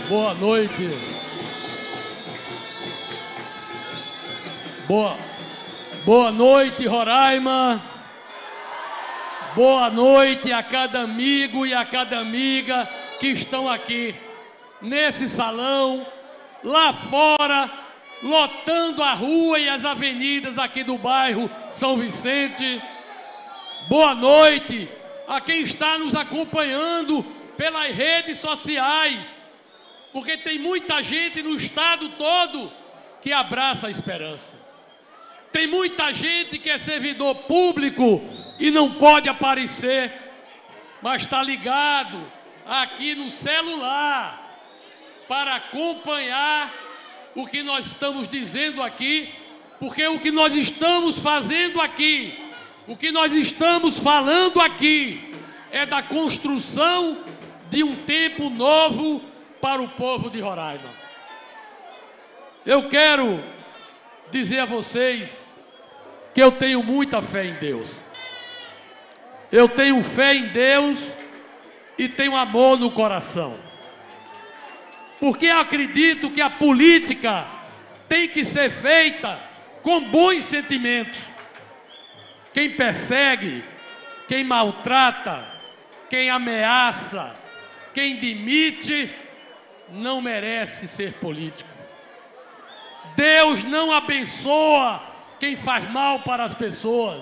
Boa noite. Boa, boa noite, Roraima. Boa noite a cada amigo e a cada amiga que estão aqui nesse salão, lá fora, lotando a rua e as avenidas aqui do bairro São Vicente. Boa noite a quem está nos acompanhando pelas redes sociais, porque tem muita gente no estado todo que abraça a esperança. Tem muita gente que é servidor público e não pode aparecer, mas está ligado aqui no celular para acompanhar o que nós estamos dizendo aqui, porque o que nós estamos fazendo aqui, o que nós estamos falando aqui, é da construção de um tempo novo para o povo de Roraima. Eu quero dizer a vocês que eu tenho muita fé em Deus. Eu tenho fé em Deus e tenho amor no coração. Porque eu acredito que a política tem que ser feita com bons sentimentos. Quem persegue, quem maltrata, quem ameaça, quem demite, não merece ser político. Deus não abençoa quem faz mal para as pessoas.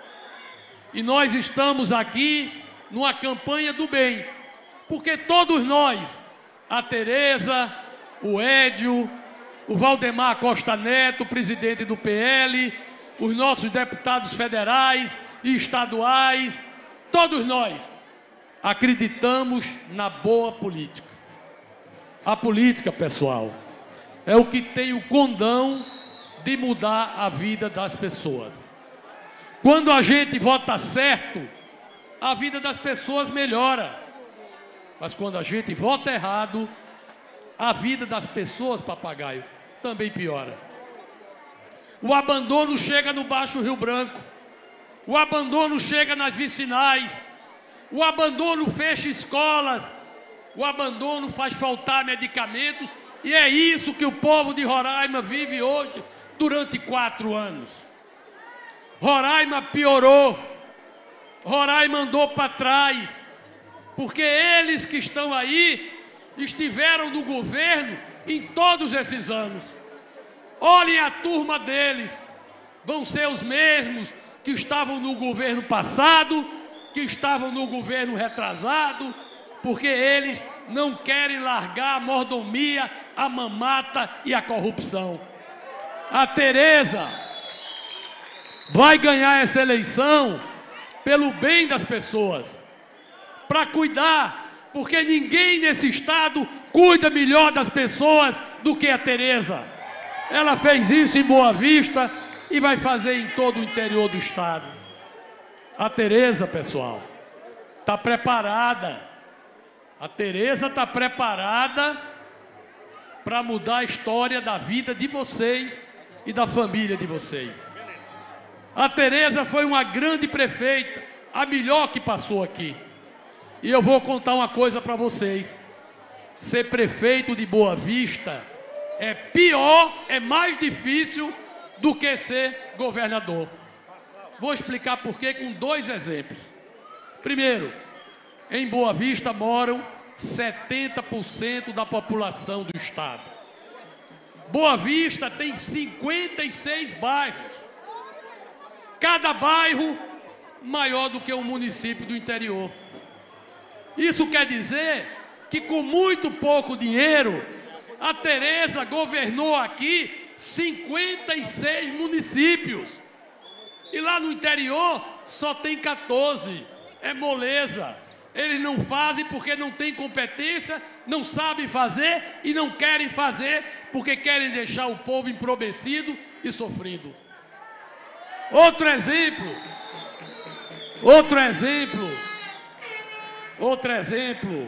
E nós estamos aqui numa campanha do bem, porque todos nós, a Tereza, o Édio, o Valdemar Costa Neto, presidente do P L, os nossos deputados federais e estaduais, todos nós acreditamos na boa política. A política, pessoal, é o que tem o condão de mudar a vida das pessoas. Quando a gente vota certo, a vida das pessoas melhora. Mas quando a gente vota errado, a vida das pessoas, papagaio, também piora. O abandono chega no Baixo Rio Branco. O abandono chega nas vicinais. O abandono fecha escolas. O abandono faz faltar medicamentos. E é isso que o povo de Roraima vive hoje, durante quatro anos. Roraima piorou. Roraima andou para trás. Porque eles que estão aí estiveram no governo em todos esses anos. Olhem a turma deles. Vão ser os mesmos que estavam no governo passado, que estavam no governo retrasado, porque eles não querem largar a mordomia, a mamata e a corrupção. A Tereza vai ganhar essa eleição pelo bem das pessoas, para cuidar, porque ninguém nesse estado cuida melhor das pessoas do que a Tereza. Ela fez isso em Boa Vista e vai fazer em todo o interior do estado. A Tereza, pessoal, está preparada. A Tereza está preparada para mudar a história da vida de vocês e da família de vocês. A Tereza foi uma grande prefeita, a melhor que passou aqui. E eu vou contar uma coisa para vocês. Ser prefeito de Boa Vista é pior, é mais difícil do que ser governador. Vou explicar por quê com dois exemplos. Primeiro, em Boa Vista moram setenta por cento da população do estado. Boa Vista tem cinquenta e seis bairros. Cada bairro maior do que um município do interior. Isso quer dizer que com muito pouco dinheiro, a Tereza governou aqui cinquenta e seis municípios. E lá no interior só tem quatorze. É moleza. Eles não fazem porque não têm competência, não sabem fazer e não querem fazer porque querem deixar o povo empobrecido e sofrido. Outro exemplo, outro exemplo, outro exemplo,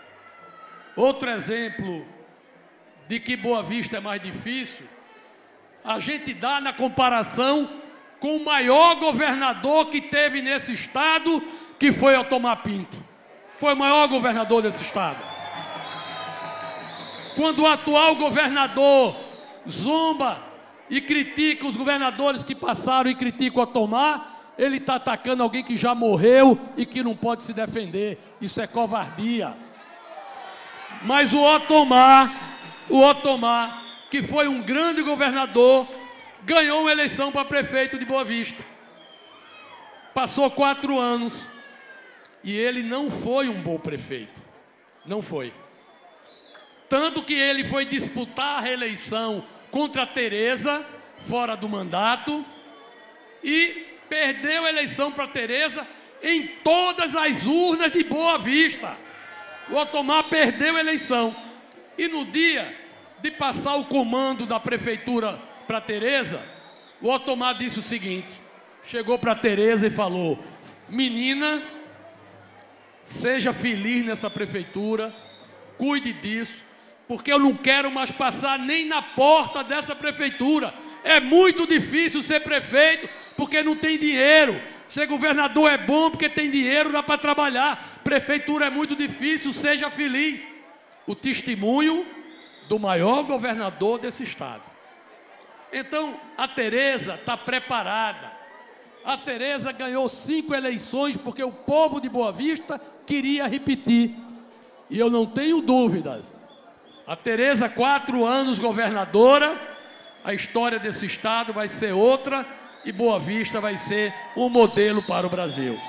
outro exemplo de que Boa Vista é mais difícil, a gente dá na comparação com o maior governador que teve nesse estado, que foi Otomar Pinto. Foi o maior governador desse estado. Quando o atual governador zomba e critica os governadores que passaram e critica o Otomar, ele está atacando alguém que já morreu e que não pode se defender. Isso é covardia. Mas o Otomar, o Otomar, que foi um grande governador, ganhou uma eleição para prefeito de Boa Vista. Passou quatro anos e ele não foi um bom prefeito. Não foi. Tanto que ele foi disputar a reeleição contra a Tereza, fora do mandato, e perdeu a eleição para a Tereza em todas as urnas de Boa Vista. O Otomar perdeu a eleição. E no dia de passar o comando da prefeitura para a Tereza, o Otomar disse o seguinte, chegou para a Tereza e falou: menina, seja feliz nessa prefeitura, cuide disso, porque eu não quero mais passar nem na porta dessa prefeitura. É muito difícil ser prefeito, porque não tem dinheiro. Ser governador é bom, porque tem dinheiro, dá para trabalhar. Prefeitura é muito difícil, seja feliz. O testemunho do maior governador desse estado. Então, a Tereza está preparada. A Tereza ganhou cinco eleições, porque o povo de Boa Vista queria repetir. E eu não tenho dúvidas. A Tereza, quatro anos governadora, a história desse estado vai ser outra e Boa Vista vai ser um modelo para o Brasil.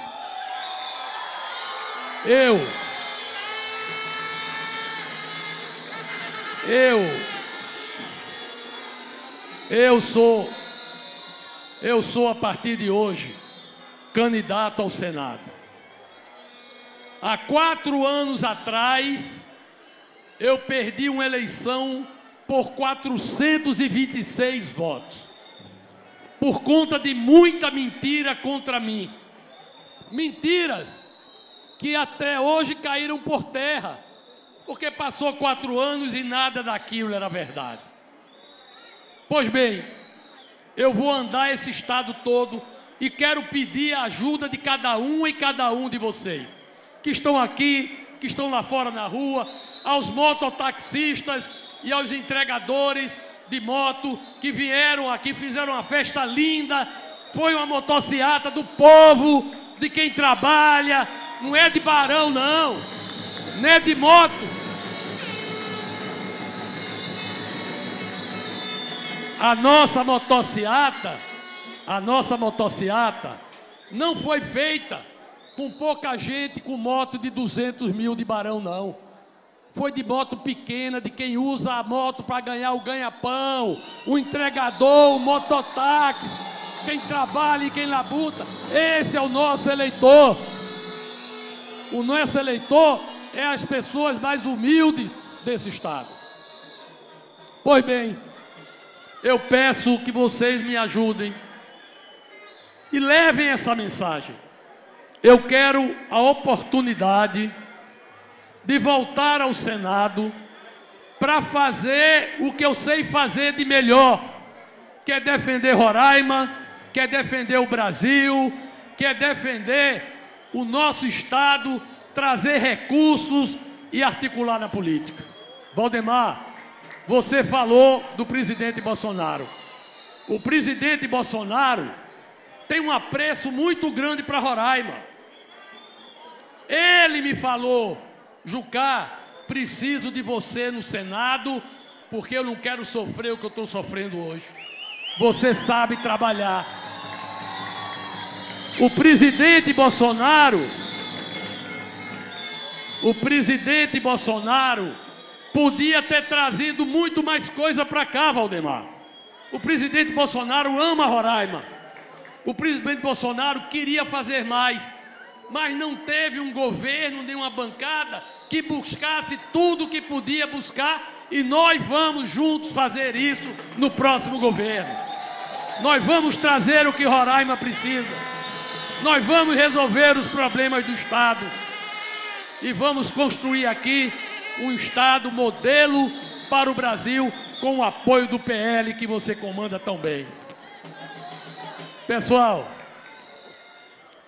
Eu, eu, eu sou, eu sou a partir de hoje candidato ao Senado. Há quatro anos atrás, eu perdi uma eleição por quatrocentos e vinte e seis votos, por conta de muita mentira contra mim. Mentiras que até hoje caíram por terra, porque passou quatro anos e nada daquilo era verdade. Pois bem, eu vou andar esse estado todo e quero pedir a ajuda de cada um e cada um de vocês, que estão aqui, que estão lá fora na rua, aos mototaxistas e aos entregadores de moto que vieram aqui, fizeram uma festa linda. Foi uma motociata do povo, de quem trabalha, não é de barão não, não é de moto. A nossa motociata, a nossa motociata não foi feita com pouca gente com moto de duzentos mil de barão não. Foi de moto pequena, de quem usa a moto para ganhar o ganha-pão, o entregador, o mototáxi, quem trabalha e quem labuta. Esse é o nosso eleitor. O nosso eleitor é as pessoas mais humildes desse estado. Pois bem, eu peço que vocês me ajudem e levem essa mensagem. Eu quero a oportunidade de voltar ao Senado para fazer o que eu sei fazer de melhor, que é defender Roraima, que é defender o Brasil, que é defender o nosso estado, trazer recursos e articular na política. Valdemar, você falou do presidente Bolsonaro. O presidente Bolsonaro tem um apreço muito grande para Roraima. Ele me falou: Jucá, preciso de você no Senado, porque eu não quero sofrer o que eu estou sofrendo hoje. Você sabe trabalhar. O presidente Bolsonaro, o presidente Bolsonaro podia ter trazido muito mais coisa para cá, Valdemar. O presidente Bolsonaro ama Roraima. O presidente Bolsonaro queria fazer mais, mas não teve um governo, nem uma bancada que buscasse tudo o que podia buscar, e nós vamos juntos fazer isso no próximo governo. Nós vamos trazer o que Roraima precisa. Nós vamos resolver os problemas do estado e vamos construir aqui um estado modelo para o Brasil, com o apoio do P L que você comanda tão bem. Pessoal,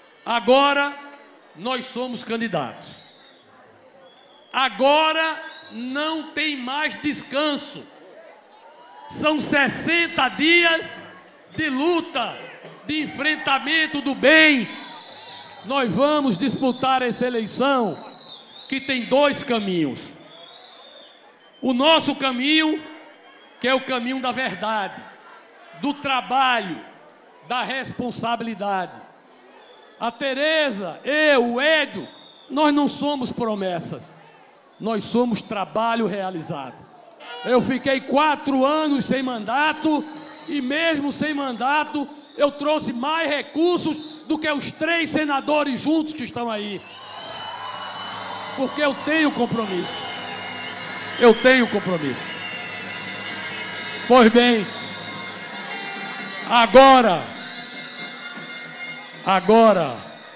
agora nós somos candidatos. Agora não tem mais descanso. São sessenta dias de luta, de enfrentamento do bem. Nós vamos disputar essa eleição que tem dois caminhos. O nosso caminho, que é o caminho da verdade, do trabalho, da responsabilidade. A Tereza, eu, o Édio, nós não somos promessas, nós somos trabalho realizado. Eu fiquei quatro anos sem mandato e mesmo sem mandato eu trouxe mais recursos do que os três senadores juntos que estão aí. Porque eu tenho compromisso. Eu tenho compromisso. Pois bem, agora, agora,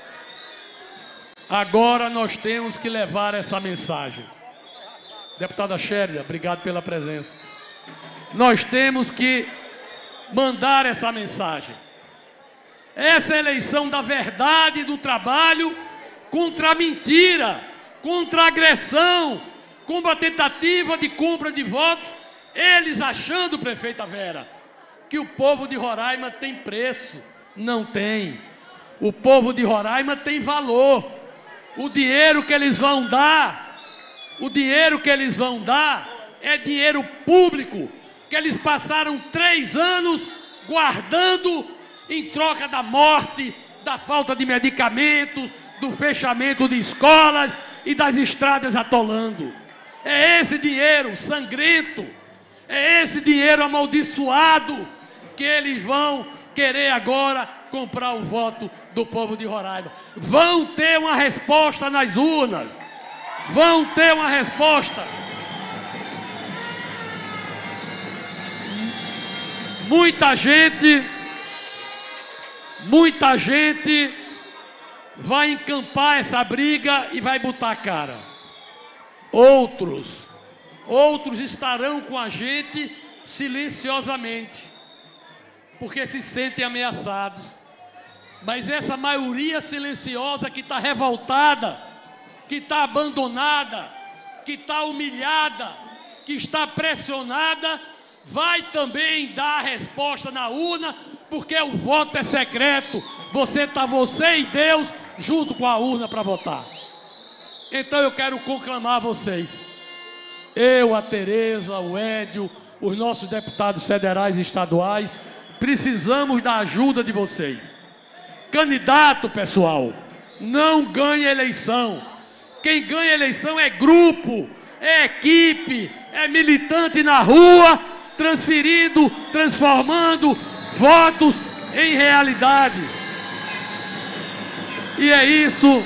agora nós temos que levar essa mensagem. Deputada Sherida, obrigado pela presença. Nós temos que mandar essa mensagem. Essa é a eleição da verdade e do trabalho contra a mentira, contra a agressão, contra a tentativa de compra de votos, eles achando, prefeita Vera, que o povo de Roraima tem preço. Não tem. O povo de Roraima tem valor. O dinheiro que eles vão dar, o dinheiro que eles vão dar é dinheiro público, que eles passaram três anos guardando em troca da morte, da falta de medicamentos, do fechamento de escolas e das estradas atolando. É esse dinheiro sangrento, é esse dinheiro amaldiçoado que eles vão querer agora comprar o voto do povo de Roraima. Vão ter uma resposta nas urnas. Vão ter uma resposta. Muita gente, muita gente vai encampar essa briga e vai botar a cara. Outros, outros estarão com a gente silenciosamente, porque se sentem ameaçados. Mas essa maioria silenciosa que está revoltada, que está abandonada, que está humilhada, que está pressionada, vai também dar a resposta na urna, porque o voto é secreto. Você está, você e Deus, junto com a urna para votar. Então eu quero conclamar vocês, eu, a Tereza, o Édio, os nossos deputados federais e estaduais, precisamos da ajuda de vocês. Candidato, pessoal, não ganha eleição. Quem ganha eleição é grupo, é equipe, é militante na rua, transferindo, transformando votos em realidade. E é isso.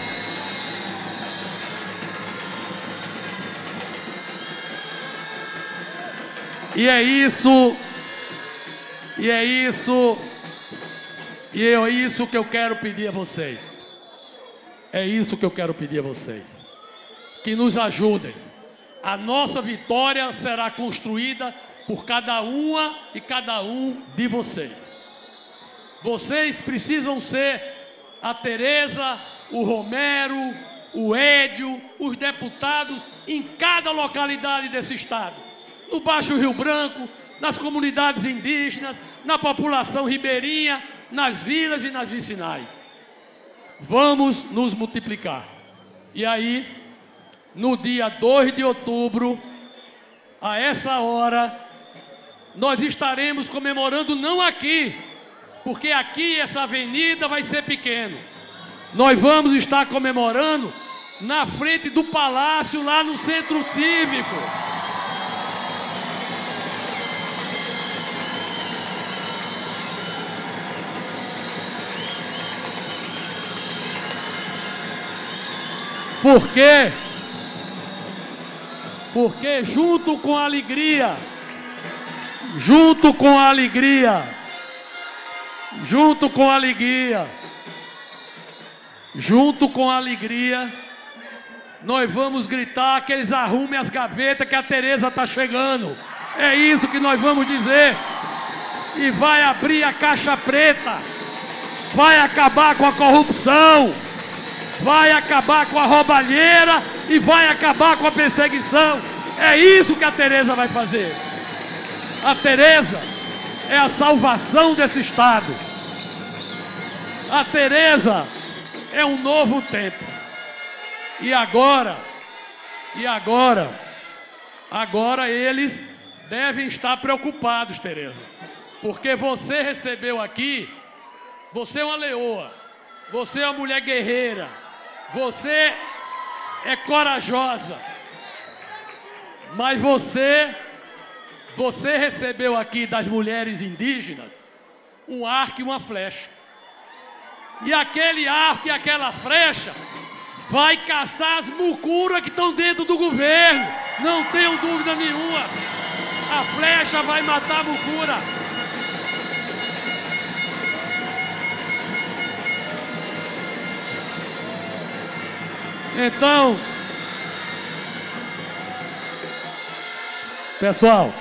E é isso. E é isso. E é isso que eu quero pedir a vocês. É isso que eu quero pedir a vocês. Que nos ajudem. A nossa vitória será construída por cada uma e cada um de vocês. Vocês precisam ser a Tereza, o Romero, o Édio, os deputados em cada localidade desse estado. No Baixo Rio Branco, nas comunidades indígenas, na população ribeirinha, nas vilas e nas vicinais. Vamos nos multiplicar. E aí, no dia dois de outubro, a essa hora, nós estaremos comemorando não aqui, porque aqui essa avenida vai ser pequena. Nós vamos estar comemorando na frente do palácio, lá no Centro Cívico. Por quê? Porque junto com a alegria, junto com a alegria, junto com a alegria, junto com a alegria, nós vamos gritar que eles arrumem as gavetas que a Tereza está chegando. É isso que nós vamos dizer. E vai abrir a caixa preta, vai acabar com a corrupção, vai acabar com a roubalheira e vai acabar com a perseguição. É isso que a Tereza vai fazer. A Tereza é a salvação desse estado. A Tereza é um novo tempo. E agora, e agora, agora eles devem estar preocupados, Tereza. Porque você recebeu aqui, você é uma leoa, você é uma mulher guerreira, você é corajosa. Mas você, você recebeu aqui das mulheres indígenas um arco e uma flecha. E aquele arco e aquela flecha vai caçar as mucuras que estão dentro do governo. Não tenham dúvida nenhuma. A flecha vai matar a mucura. Então, pessoal,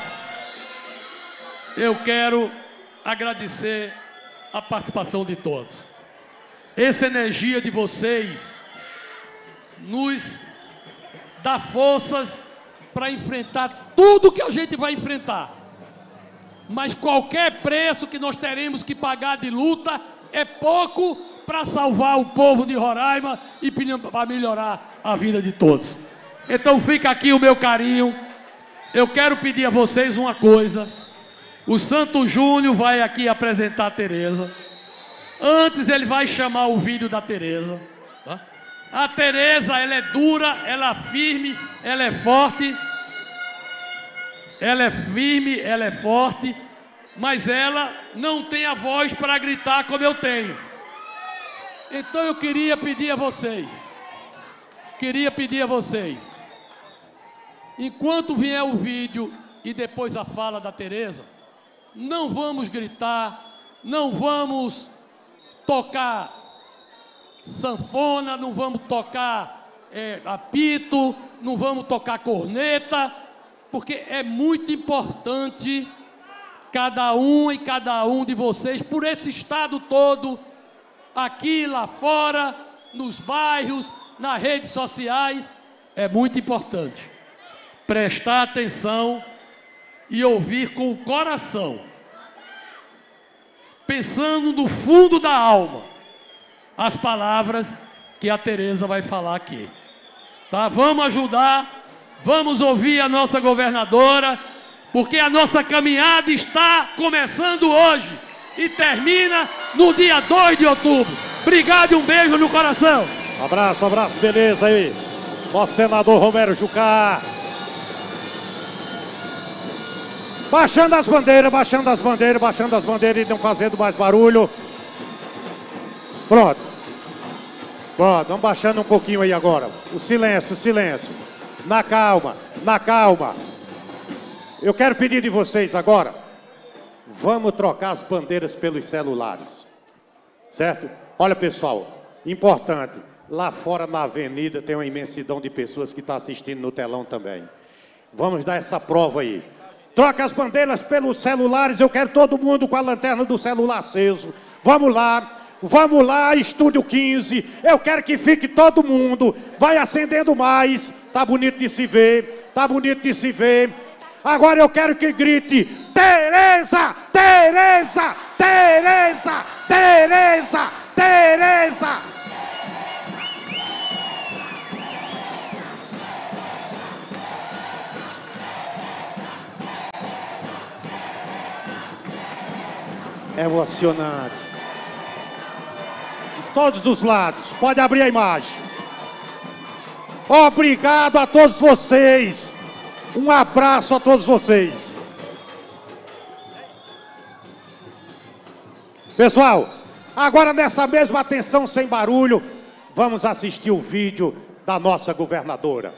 eu quero agradecer a participação de todos. Essa energia de vocês nos dá forças para enfrentar tudo que a gente vai enfrentar. Mas qualquer preço que nós teremos que pagar de luta é pouco para salvar o povo de Roraima e para melhorar a vida de todos. Então fica aqui o meu carinho. Eu quero pedir a vocês uma coisa. O Santo Júnior vai aqui apresentar a Tereza. Antes ele vai chamar o vídeo da Tereza. Tá? A Tereza, ela é dura, ela é firme, ela é forte. Ela é firme, ela é forte. Mas ela não tem a voz para gritar como eu tenho. Então eu queria pedir a vocês. Queria pedir a vocês. Enquanto vier o vídeo e depois a fala da Tereza, não vamos gritar, não vamos tocar sanfona, não vamos tocar é, apito, não vamos tocar corneta, porque é muito importante cada um e cada um de vocês, por esse estado todo, aqui, lá fora, nos bairros, nas redes sociais, é muito importante prestar atenção e ouvir com o coração, pensando no fundo da alma, as palavras que a Tereza vai falar aqui. Tá? Vamos ajudar, vamos ouvir a nossa governadora, porque a nossa caminhada está começando hoje e termina no dia dois de outubro. Obrigado e um beijo no coração.
Um abraço, um abraço, beleza aí. Nosso senador Romero Jucá. Baixando as bandeiras, baixando as bandeiras, baixando as bandeiras e não fazendo mais barulho. Pronto. Pronto, vamos baixando um pouquinho aí agora. O silêncio, o silêncio. Na calma, na calma. Eu quero pedir de vocês agora, vamos trocar as bandeiras pelos celulares. Certo? Olha, pessoal, importante. Lá fora na avenida tem uma imensidão de pessoas que estão assistindo no telão também. Vamos dar essa prova aí. Troca as bandeiras pelos celulares, eu quero todo mundo com a lanterna do celular aceso. Vamos lá, vamos lá, Estúdio quinze. Eu quero que fique todo mundo. Vai acendendo mais. Tá bonito de se ver, tá bonito de se ver. Agora eu quero que grite: Tereza, Tereza, Tereza, Tereza, Tereza. É emocionante. De todos os lados. Pode abrir a imagem. Obrigado a todos vocês. Um abraço a todos vocês. Pessoal, agora nessa mesma atenção, sem barulho, vamos assistir o vídeo da nossa governadora.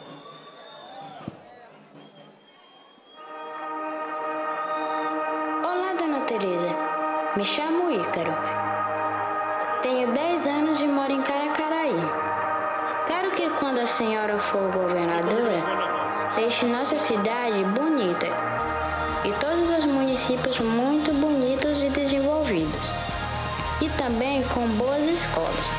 Olá, dona Tereza. Me chamo Ícaro. Tenho dez anos e moro em Caracaraí. Quero que quando a senhora for governadora, deixe nossa cidade bonita e todos os municípios muito bonitos e desenvolvidos. E também com boas escolas.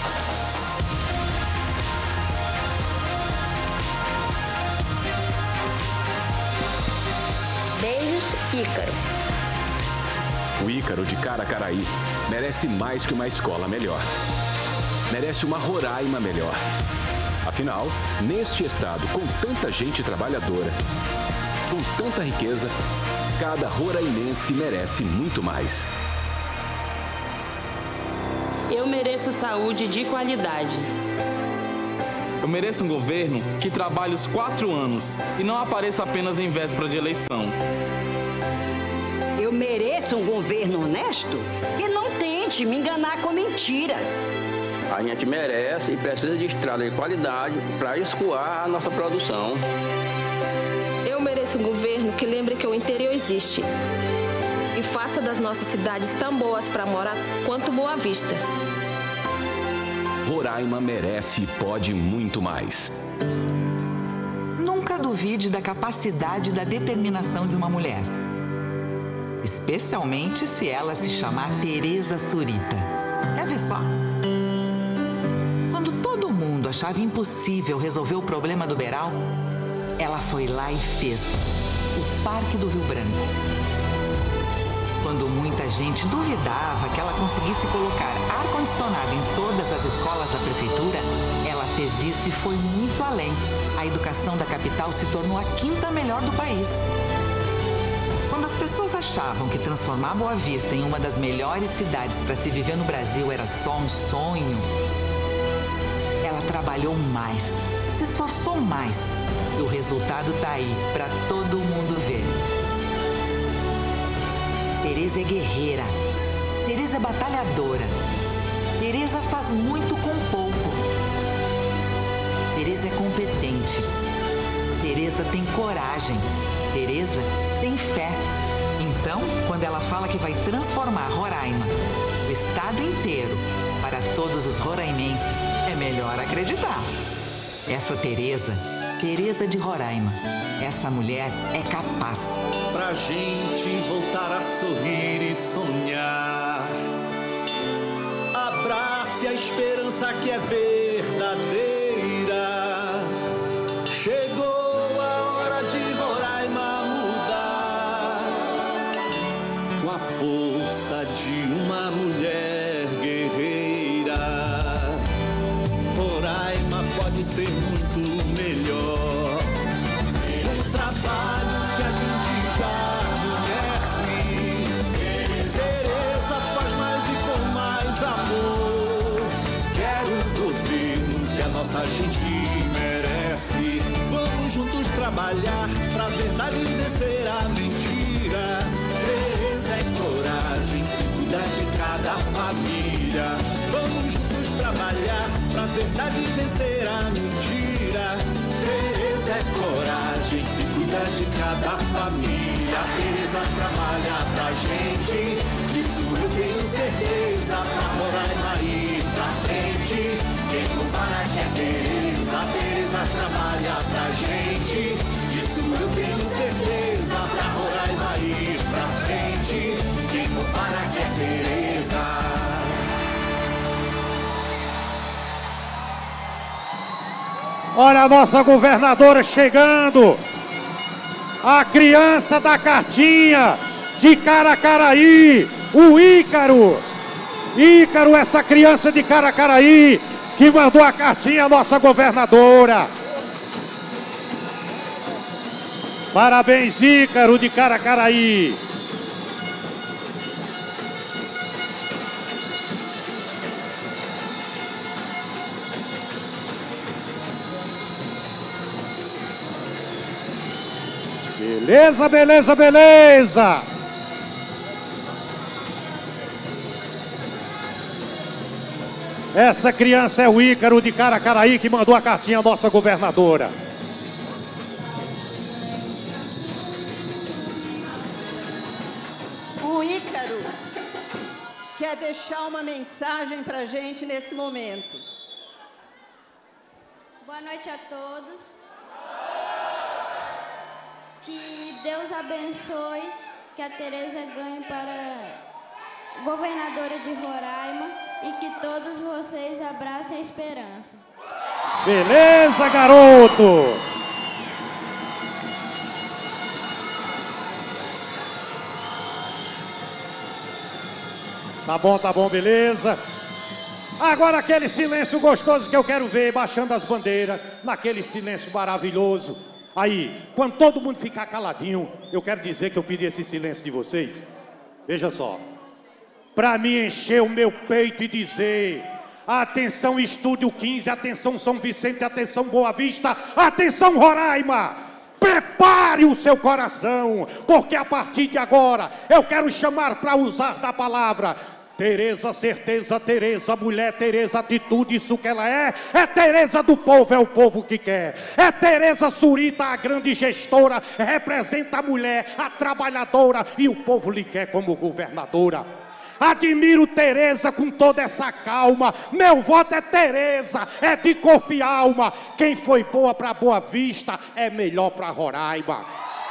Ícaro.
O Ícaro de Caracaraí merece mais que uma escola melhor. Merece uma Roraima melhor. Afinal, neste estado com tanta gente trabalhadora, com tanta riqueza, cada roraimense merece muito mais.
Eu mereço saúde de qualidade.
Eu mereço um governo que trabalhe os quatro anos e não apareça apenas em véspera de eleição.
Eu mereço um governo honesto e não tente me enganar com mentiras.
A gente merece e precisa de estrada de qualidade para escoar a nossa produção.
Eu mereço um governo que lembre que o interior existe e faça das nossas cidades tão boas para morar quanto Boa Vista.
Roraima merece e pode muito mais.
Nunca duvide da capacidade e da determinação de uma mulher. Especialmente se ela se chamar Tereza Surita. Quer ver só? Quando todo mundo achava impossível resolver o problema do Beiral, ela foi lá e fez o Parque do Rio Branco. Quando muita gente duvidava que ela conseguisse colocar ar-condicionado em todas as escolas da prefeitura, ela fez isso e foi muito além. A educação da capital se tornou a quinta melhor do país. Quando as pessoas achavam que transformar Boa Vista em uma das melhores cidades para se viver no Brasil era só um sonho, ela trabalhou mais, se esforçou mais e o resultado tá aí para todo mundo ver. Tereza é guerreira, Tereza é batalhadora, Tereza faz muito com pouco, Tereza é competente, Tereza tem coragem, Tereza tem fé. Então, quando ela fala que vai transformar Roraima, o estado inteiro, para todos os roraimenses, é melhor acreditar. Essa Tereza, Tereza de Roraima, essa mulher é capaz.
Pra gente voltar a sorrir e sonhar, abrace a esperança que é verdadeira. Chegou a hora de Roraima mudar, com a força de uma mulher guerreira. Roraima pode ser muito melhor. Um trabalho que a gente já conhece. Tereza faz mais e com mais amor. Quero um governo que a nossa gente merece. Vamos juntos trabalhar pra verdade vencer a mentira. Tereza é coragem, cuidar de cada família. Vamos juntos trabalhar pra verdade vencer a mentira. Tereza é coragem e cuidar de cada família. Tereza trabalha pra gente, disso eu tenho certeza. Pra Roraima ir pra frente, quem compara que é Tereza. Tereza trabalha pra gente, disso eu tenho certeza. Pra Roraima ir pra frente, quem compara que é Tereza.
Olha a nossa governadora chegando. A criança da cartinha de Caracaraí, o Ícaro. Ícaro, essa criança de Caracaraí que mandou a cartinha à nossa governadora. Parabéns, Ícaro de Caracaraí. Beleza, beleza, beleza. Essa criança é o Ícaro de Caracaraí que mandou a cartinha à nossa governadora.
O Ícaro quer deixar uma mensagem pra gente nesse momento.
Boa noite a todos. Que Deus abençoe, que a Tereza ganhe para governadora de Roraima e que todos vocês abracem a esperança.
Beleza, garoto! Tá bom, tá bom, beleza. Agora aquele silêncio gostoso que eu quero ver, baixando as bandeiras, naquele silêncio maravilhoso. Aí, quando todo mundo ficar caladinho, eu quero dizer que eu pedi esse silêncio de vocês. Veja só. Para me encher o meu peito e dizer: atenção Estúdio quinze, atenção São Vicente, atenção Boa Vista, atenção Roraima. Prepare o seu coração, porque a partir de agora eu quero chamar para usar da palavra Tereza, certeza, Tereza, mulher, Tereza, atitude, isso que ela é. É Tereza do povo, é o povo que quer. É Tereza Surita, a grande gestora, representa a mulher, a trabalhadora, e o povo lhe quer como governadora. Admiro Tereza com toda essa calma. Meu voto é Tereza, é de corpo e alma. Quem foi boa para Boa Vista é melhor para Roraima.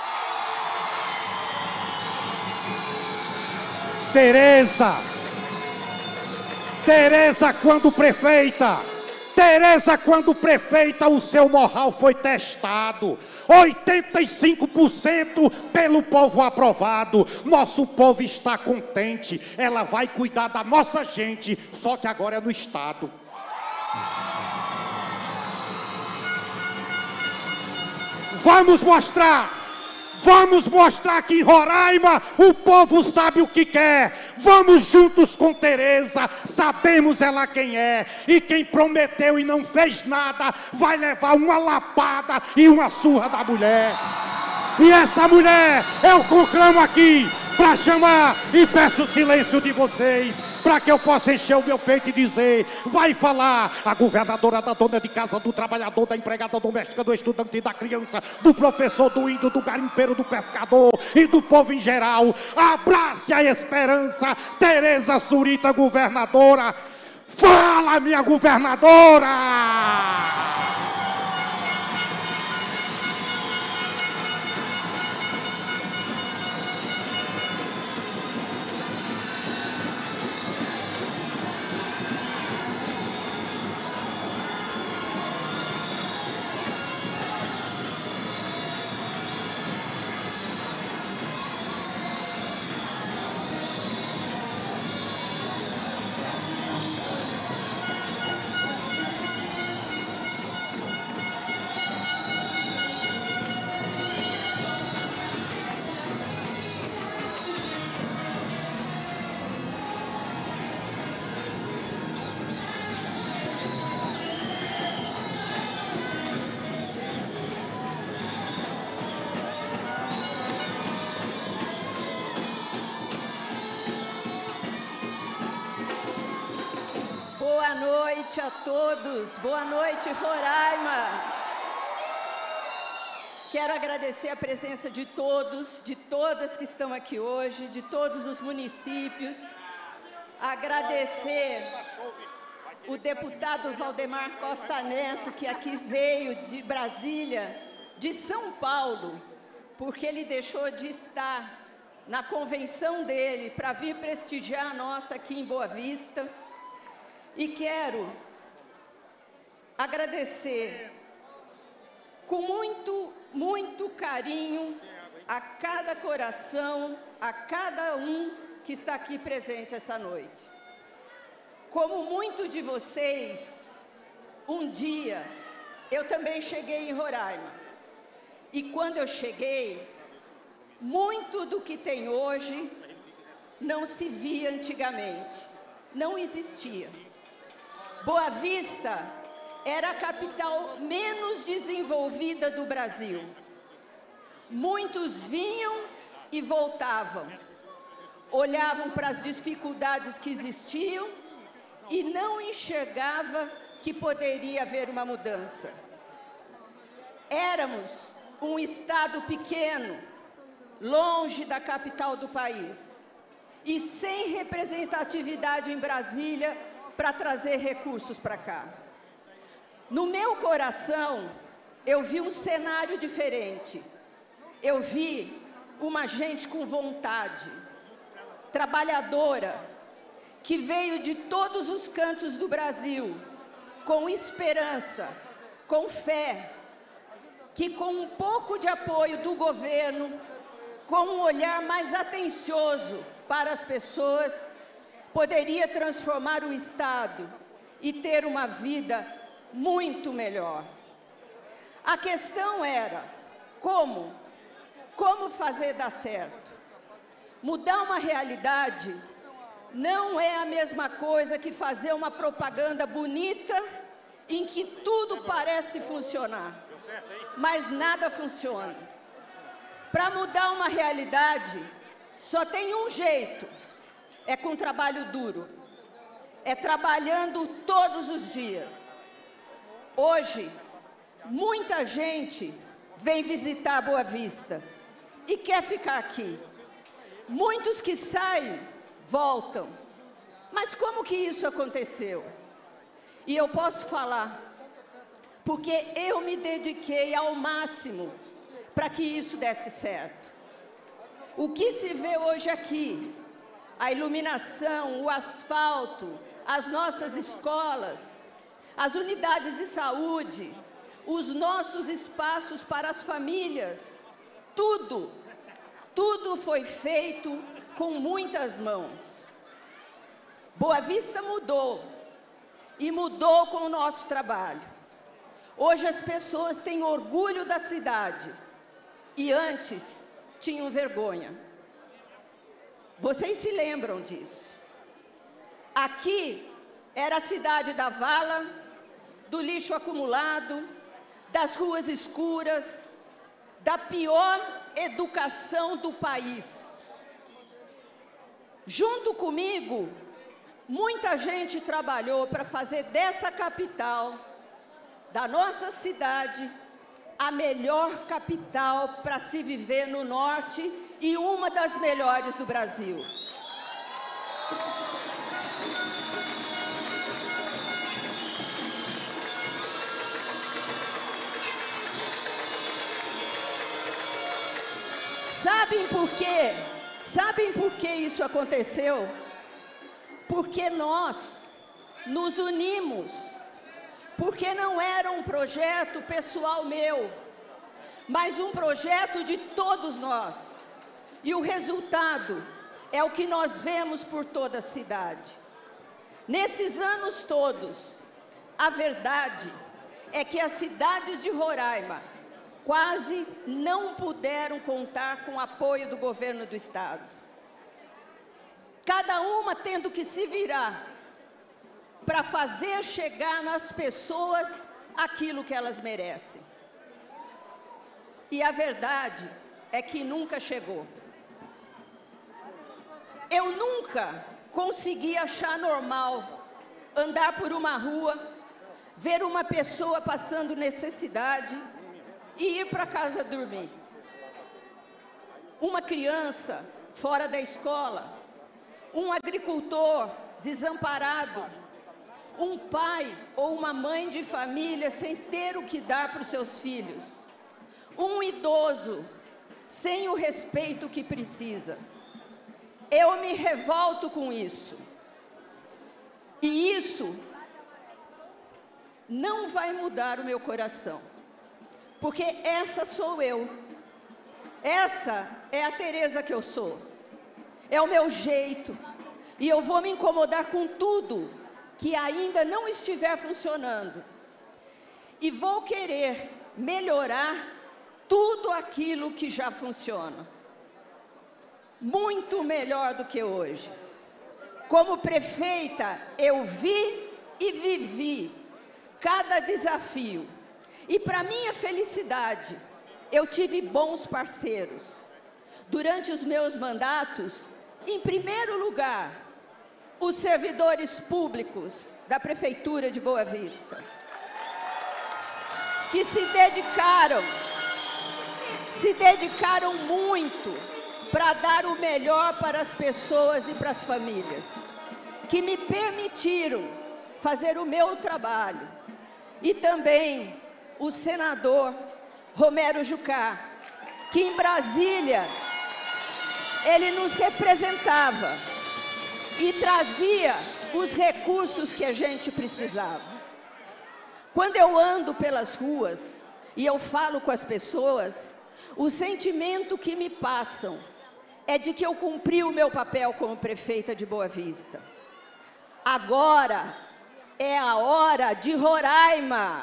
Tereza, Tereza quando prefeita, Tereza quando prefeita, o seu know-how foi testado. oitenta e cinco por cento pelo povo aprovado. Nosso povo está contente. Ela vai cuidar da nossa gente, só que agora é no estado. Vamos mostrar. Vamos mostrar que em Roraima o povo sabe o que quer. Vamos juntos com Tereza, sabemos ela quem é. E quem prometeu e não fez nada vai levar uma lapada e uma surra da mulher. E essa mulher eu conclamo aqui para chamar, e peço o silêncio de vocês, para que eu possa encher o meu peito e dizer: vai falar a governadora da dona de casa, do trabalhador, da empregada doméstica, do estudante, da criança, do professor, do índio, do garimpeiro, do pescador e do povo em geral. Abrace a esperança, Tereza Surita, governadora. Fala, minha governadora!
Boa noite a todos, boa noite Roraima. Quero agradecer a presença de todos, de todas que estão aqui hoje, de todos os municípios. Agradecer o deputado Valdemar Costa Neto, que aqui veio de Brasília, de São Paulo, porque ele deixou de estar na convenção dele para vir prestigiar a nossa aqui em Boa Vista. E quero agradecer com muito, muito carinho a cada coração, a cada um que está aqui presente essa noite. Como muitos de vocês, um dia eu também cheguei em Roraima. E quando eu cheguei, muito do que tem hoje não se via antigamente, não existia. Boa Vista era a capital menos desenvolvida do Brasil. Muitos vinham e voltavam, olhavam para as dificuldades que existiam e não enxergavam que poderia haver uma mudança. Éramos um estado pequeno, longe da capital do país e sem representatividade em Brasília para trazer recursos para cá. No meu coração, eu vi um cenário diferente. Eu vi uma gente com vontade, trabalhadora, que veio de todos os cantos do Brasil, com esperança, com fé, que com um pouco de apoio do governo, com um olhar mais atencioso para as pessoas, poderia transformar o Estado e ter uma vida muito melhor. A questão era como, como fazer dar certo. Mudar uma realidade não é a mesma coisa que fazer uma propaganda bonita em que tudo parece funcionar, mas nada funciona. Para mudar uma realidade, só tem um jeito, é com trabalho duro, é trabalhando todos os dias. Hoje, muita gente vem visitar Boa Vista e quer ficar aqui. Muitos que saem, voltam. Mas como que isso aconteceu? E eu posso falar, porque eu me dediquei ao máximo para que isso desse certo. O que se vê hoje aqui, a iluminação, o asfalto, as nossas escolas, as unidades de saúde, os nossos espaços para as famílias, tudo, tudo foi feito com muitas mãos. Boa Vista mudou, e mudou com o nosso trabalho. Hoje as pessoas têm orgulho da cidade, e antes tinham vergonha. Vocês se lembram disso? Aqui era a cidade da vala, do lixo acumulado, das ruas escuras, da pior educação do país. Junto comigo, muita gente trabalhou para fazer dessa capital, da nossa cidade, a melhor capital para se viver no norte e uma das melhores do Brasil. Sabem por quê? Sabem por que isso aconteceu? Porque nós nos unimos, porque não era um projeto pessoal meu, mas um projeto de todos nós. E o resultado é o que nós vemos por toda a cidade. Nesses anos todos, a verdade é que as cidades de Roraima quase não puderam contar com o apoio do governo do estado. Cada uma tendo que se virar para fazer chegar nas pessoas aquilo que elas merecem. E a verdade é que nunca chegou. Eu nunca consegui achar normal andar por uma rua, ver uma pessoa passando necessidade e ir para casa dormir. Uma criança fora da escola, um agricultor desamparado, um pai ou uma mãe de família sem ter o que dar para os seus filhos, um idoso sem o respeito que precisa. Eu me revolto com isso. E isso não vai mudar o meu coração. Porque essa sou eu. Essa é a Tereza que eu sou. É o meu jeito. E eu vou me incomodar com tudo que ainda não estiver funcionando. E vou querer melhorar tudo aquilo que já funciona. Muito melhor do que hoje. Como prefeita, eu vi e vivi cada desafio. E para minha felicidade, eu tive bons parceiros. Durante os meus mandatos, em primeiro lugar, os servidores públicos da Prefeitura de Boa Vista, que se dedicaram, se dedicaram muito para dar o melhor para as pessoas e para as famílias, que me permitiram fazer o meu trabalho. E também o senador Romero Jucá, que em Brasília, ele nos representava e trazia os recursos que a gente precisava. Quando eu ando pelas ruas e eu falo com as pessoas, o sentimento que me passam é de que eu cumpri o meu papel como prefeita de Boa Vista. Agora é a hora de Roraima.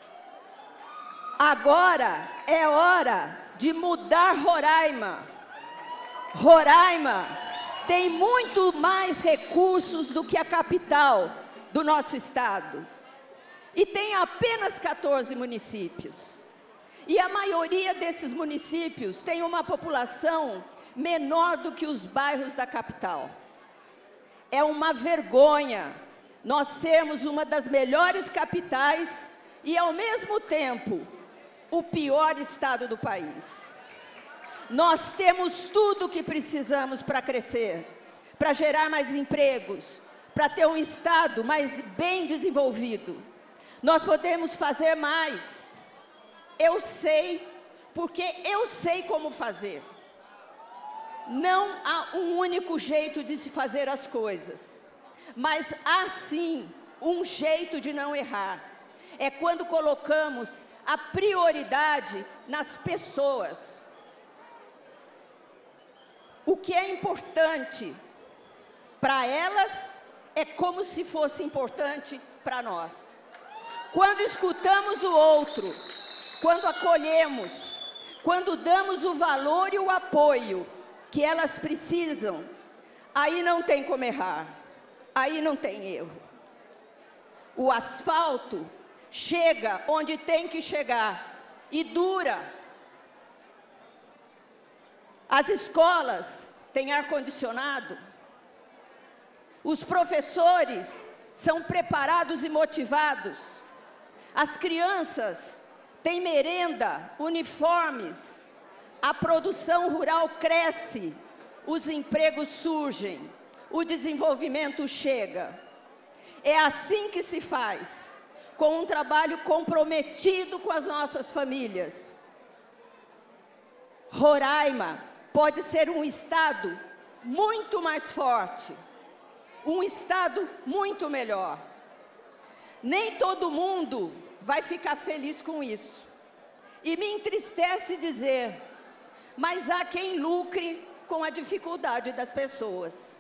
Agora é hora de mudar Roraima. Roraima tem muito mais recursos do que a capital do nosso estado. E tem apenas quatorze municípios. E a maioria desses municípios tem uma população menor do que os bairros da capital. É uma vergonha nós sermos uma das melhores capitais e, ao mesmo tempo, o pior estado do país. Nós temos tudo o que precisamos para crescer, para gerar mais empregos, para ter um estado mais bem desenvolvido. Nós podemos fazer mais. Eu sei, porque eu sei como fazer. Não há um único jeito de se fazer as coisas, mas há sim um jeito de não errar. É quando colocamos a prioridade nas pessoas. O que é importante para elas é como se fosse importante para nós. Quando escutamos o outro, quando acolhemos, quando damos o valor e o apoio que elas precisam, aí não tem como errar, aí não tem erro. O asfalto chega onde tem que chegar e dura. As escolas têm ar-condicionado, os professores são preparados e motivados, as crianças têm merenda, uniformes, a produção rural cresce, os empregos surgem, o desenvolvimento chega. É assim que se faz, com um trabalho comprometido com as nossas famílias. Roraima pode ser um estado muito mais forte, um estado muito melhor. Nem todo mundo vai ficar feliz com isso. E me entristece dizer, mas há quem lucre com a dificuldade das pessoas.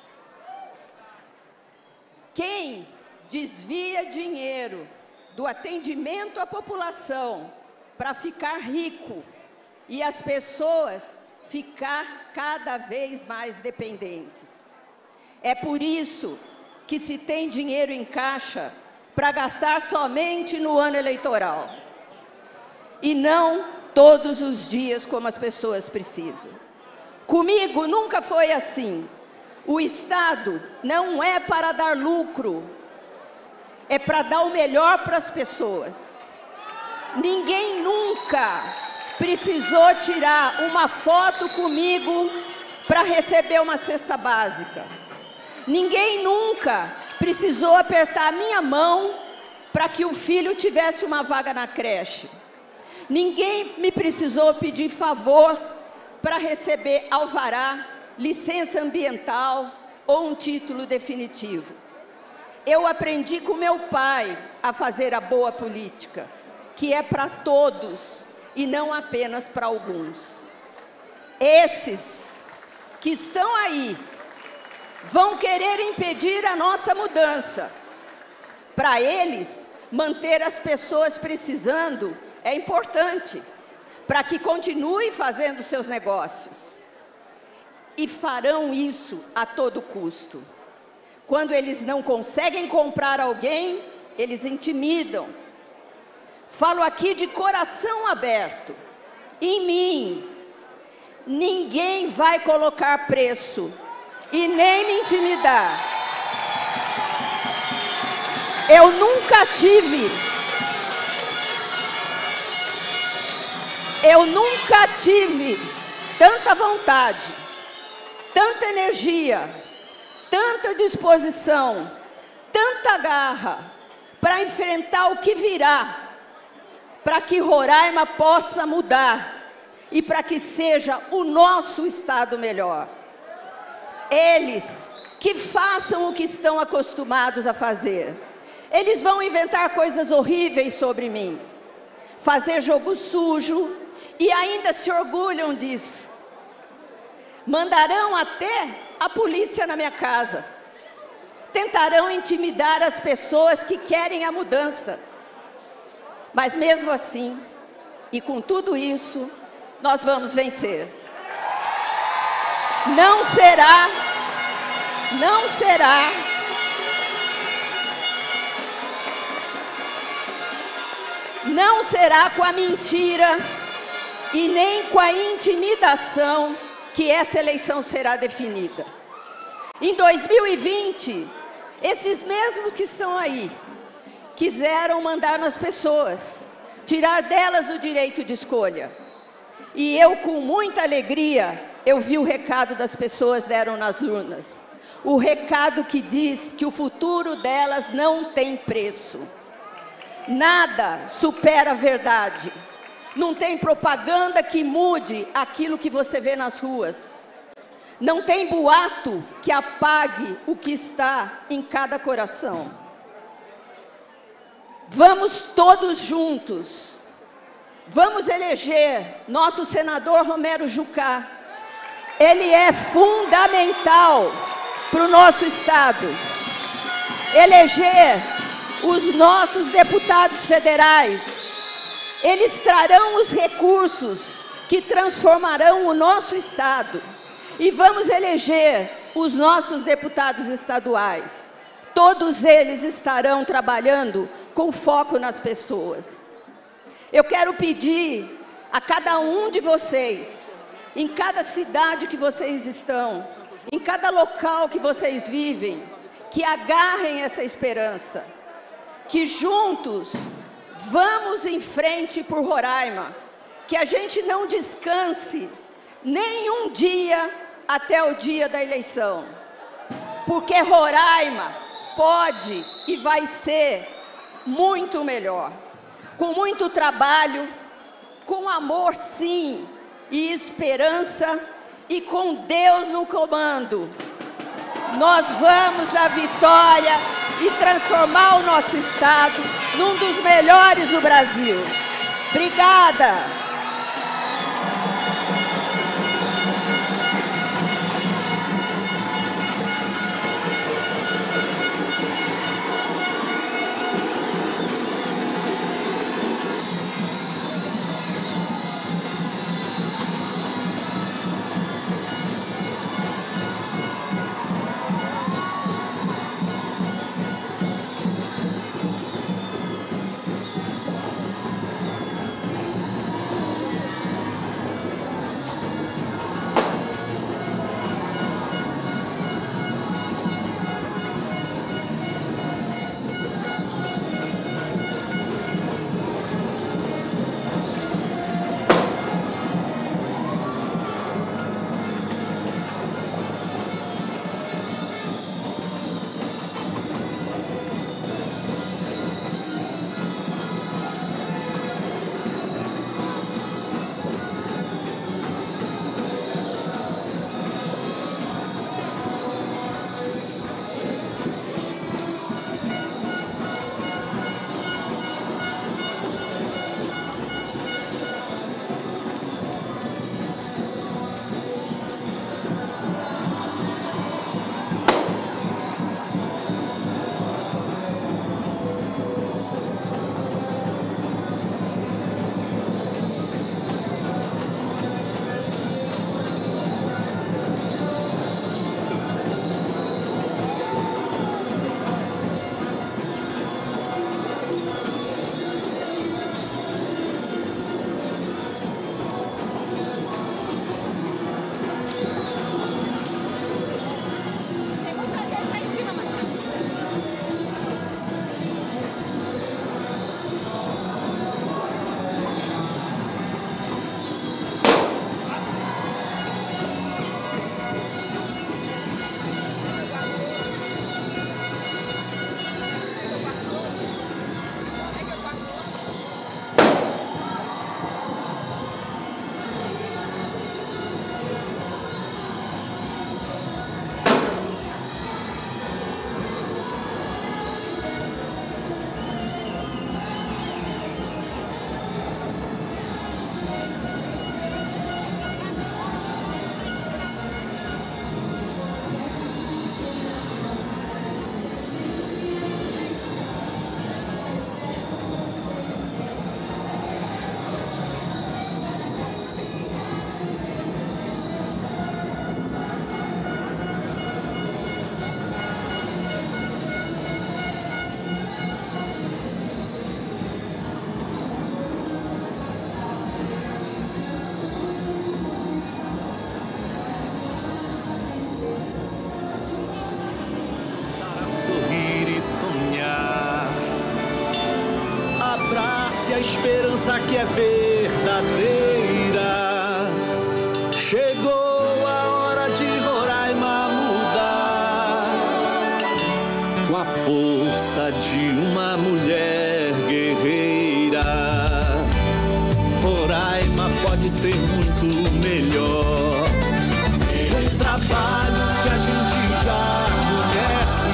Quem desvia dinheiro do atendimento à população para ficar rico e as pessoas ficar cada vez mais dependentes. É por isso que se tem dinheiro em caixa para gastar somente no ano eleitoral e não todos os dias como as pessoas precisam. Comigo nunca foi assim. O Estado não é para dar lucro, é para dar o melhor para as pessoas. Ninguém nunca precisou tirar uma foto comigo para receber uma cesta básica. Ninguém nunca precisou apertar a minha mão para que o filho tivesse uma vaga na creche. Ninguém me precisou pedir favor para receber alvará, licença ambiental ou um título definitivo. Eu aprendi com meu pai a fazer a boa política, que é para todos e não apenas para alguns. Esses que estão aí vão querer impedir a nossa mudança. Para eles, manter as pessoas precisando é importante, para que continue fazendo seus negócios. E farão isso a todo custo. Quando eles não conseguem comprar alguém, eles intimidam. Falo aqui de coração aberto. Em mim, ninguém vai colocar preço e nem me intimidar. Eu nunca tive, eu nunca tive tanta vontade, tanta energia, tanta disposição, tanta garra para enfrentar o que virá, para que Roraima possa mudar e para que seja o nosso estado melhor. Eles que façam o que estão acostumados a fazer. Eles vão inventar coisas horríveis sobre mim, fazer jogo sujo e ainda se orgulham disso. Mandarão até a polícia na minha casa tentarão intimidar as pessoas que querem a mudança. Mas mesmo assim, e com tudo isso, nós vamos vencer. Não será, não será, não será com a mentira e nem com a intimidação que essa eleição será definida. Em dois mil e vinte, esses mesmos que estão aí, quiseram mandar nas pessoas, tirar delas o direito de escolha. E eu, com muita alegria, eu vi o recado das pessoas deram nas urnas. O recado que diz que o futuro delas não tem preço. Nada supera a verdade. Não tem propaganda que mude aquilo que você vê nas ruas. Não tem boato que apague o que está em cada coração. Vamos todos juntos. Vamos eleger nosso senador Romero Jucá. Ele é fundamental para o nosso estado. Eleger os nossos deputados federais. Eles trarão os recursos que transformarão o nosso estado. E vamos eleger os nossos deputados estaduais. Todos eles estarão trabalhando com foco nas pessoas. Eu quero pedir a cada um de vocês, em cada cidade que vocês estão, em cada local que vocês vivem, que agarrem essa esperança, que juntos vamos em frente por Roraima, que a gente não descanse nem um dia até o dia da eleição, porque Roraima pode e vai ser muito melhor, com muito trabalho, com amor sim, e esperança, e com Deus no comando. Nós vamos à vitória e transformar o nosso estado num dos melhores do Brasil. Obrigada!
Tereza que é verdadeira. Chegou a hora de Roraima mudar, com a força de uma mulher guerreira. Roraima pode ser muito melhor. Um trabalho que a gente já conhece.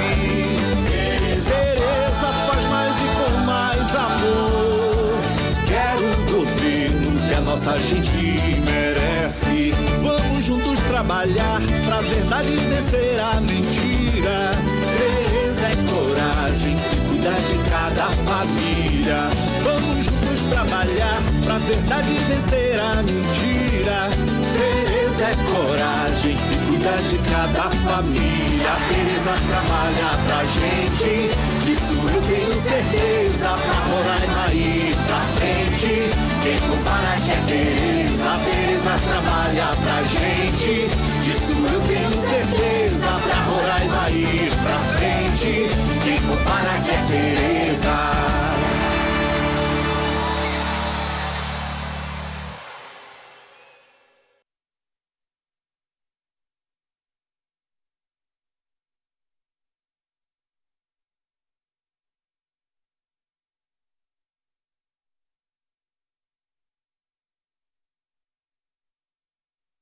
Tereza faz mais e com mais amor. Quero um governo que a nossa gente merece. Vamos juntos trabalhar pra verdade vencer a mentira. Tereza é coragem, cuidar de cada família. Vamos juntos trabalhar pra verdade vencer a mentira. Tereza é coragem e cuidar de cada família. Tereza trabalha pra gente, disso eu tenho certeza. Pra Roraima ir pra frente, quem compara que é Tereza. Tereza trabalha pra gente, disso eu tenho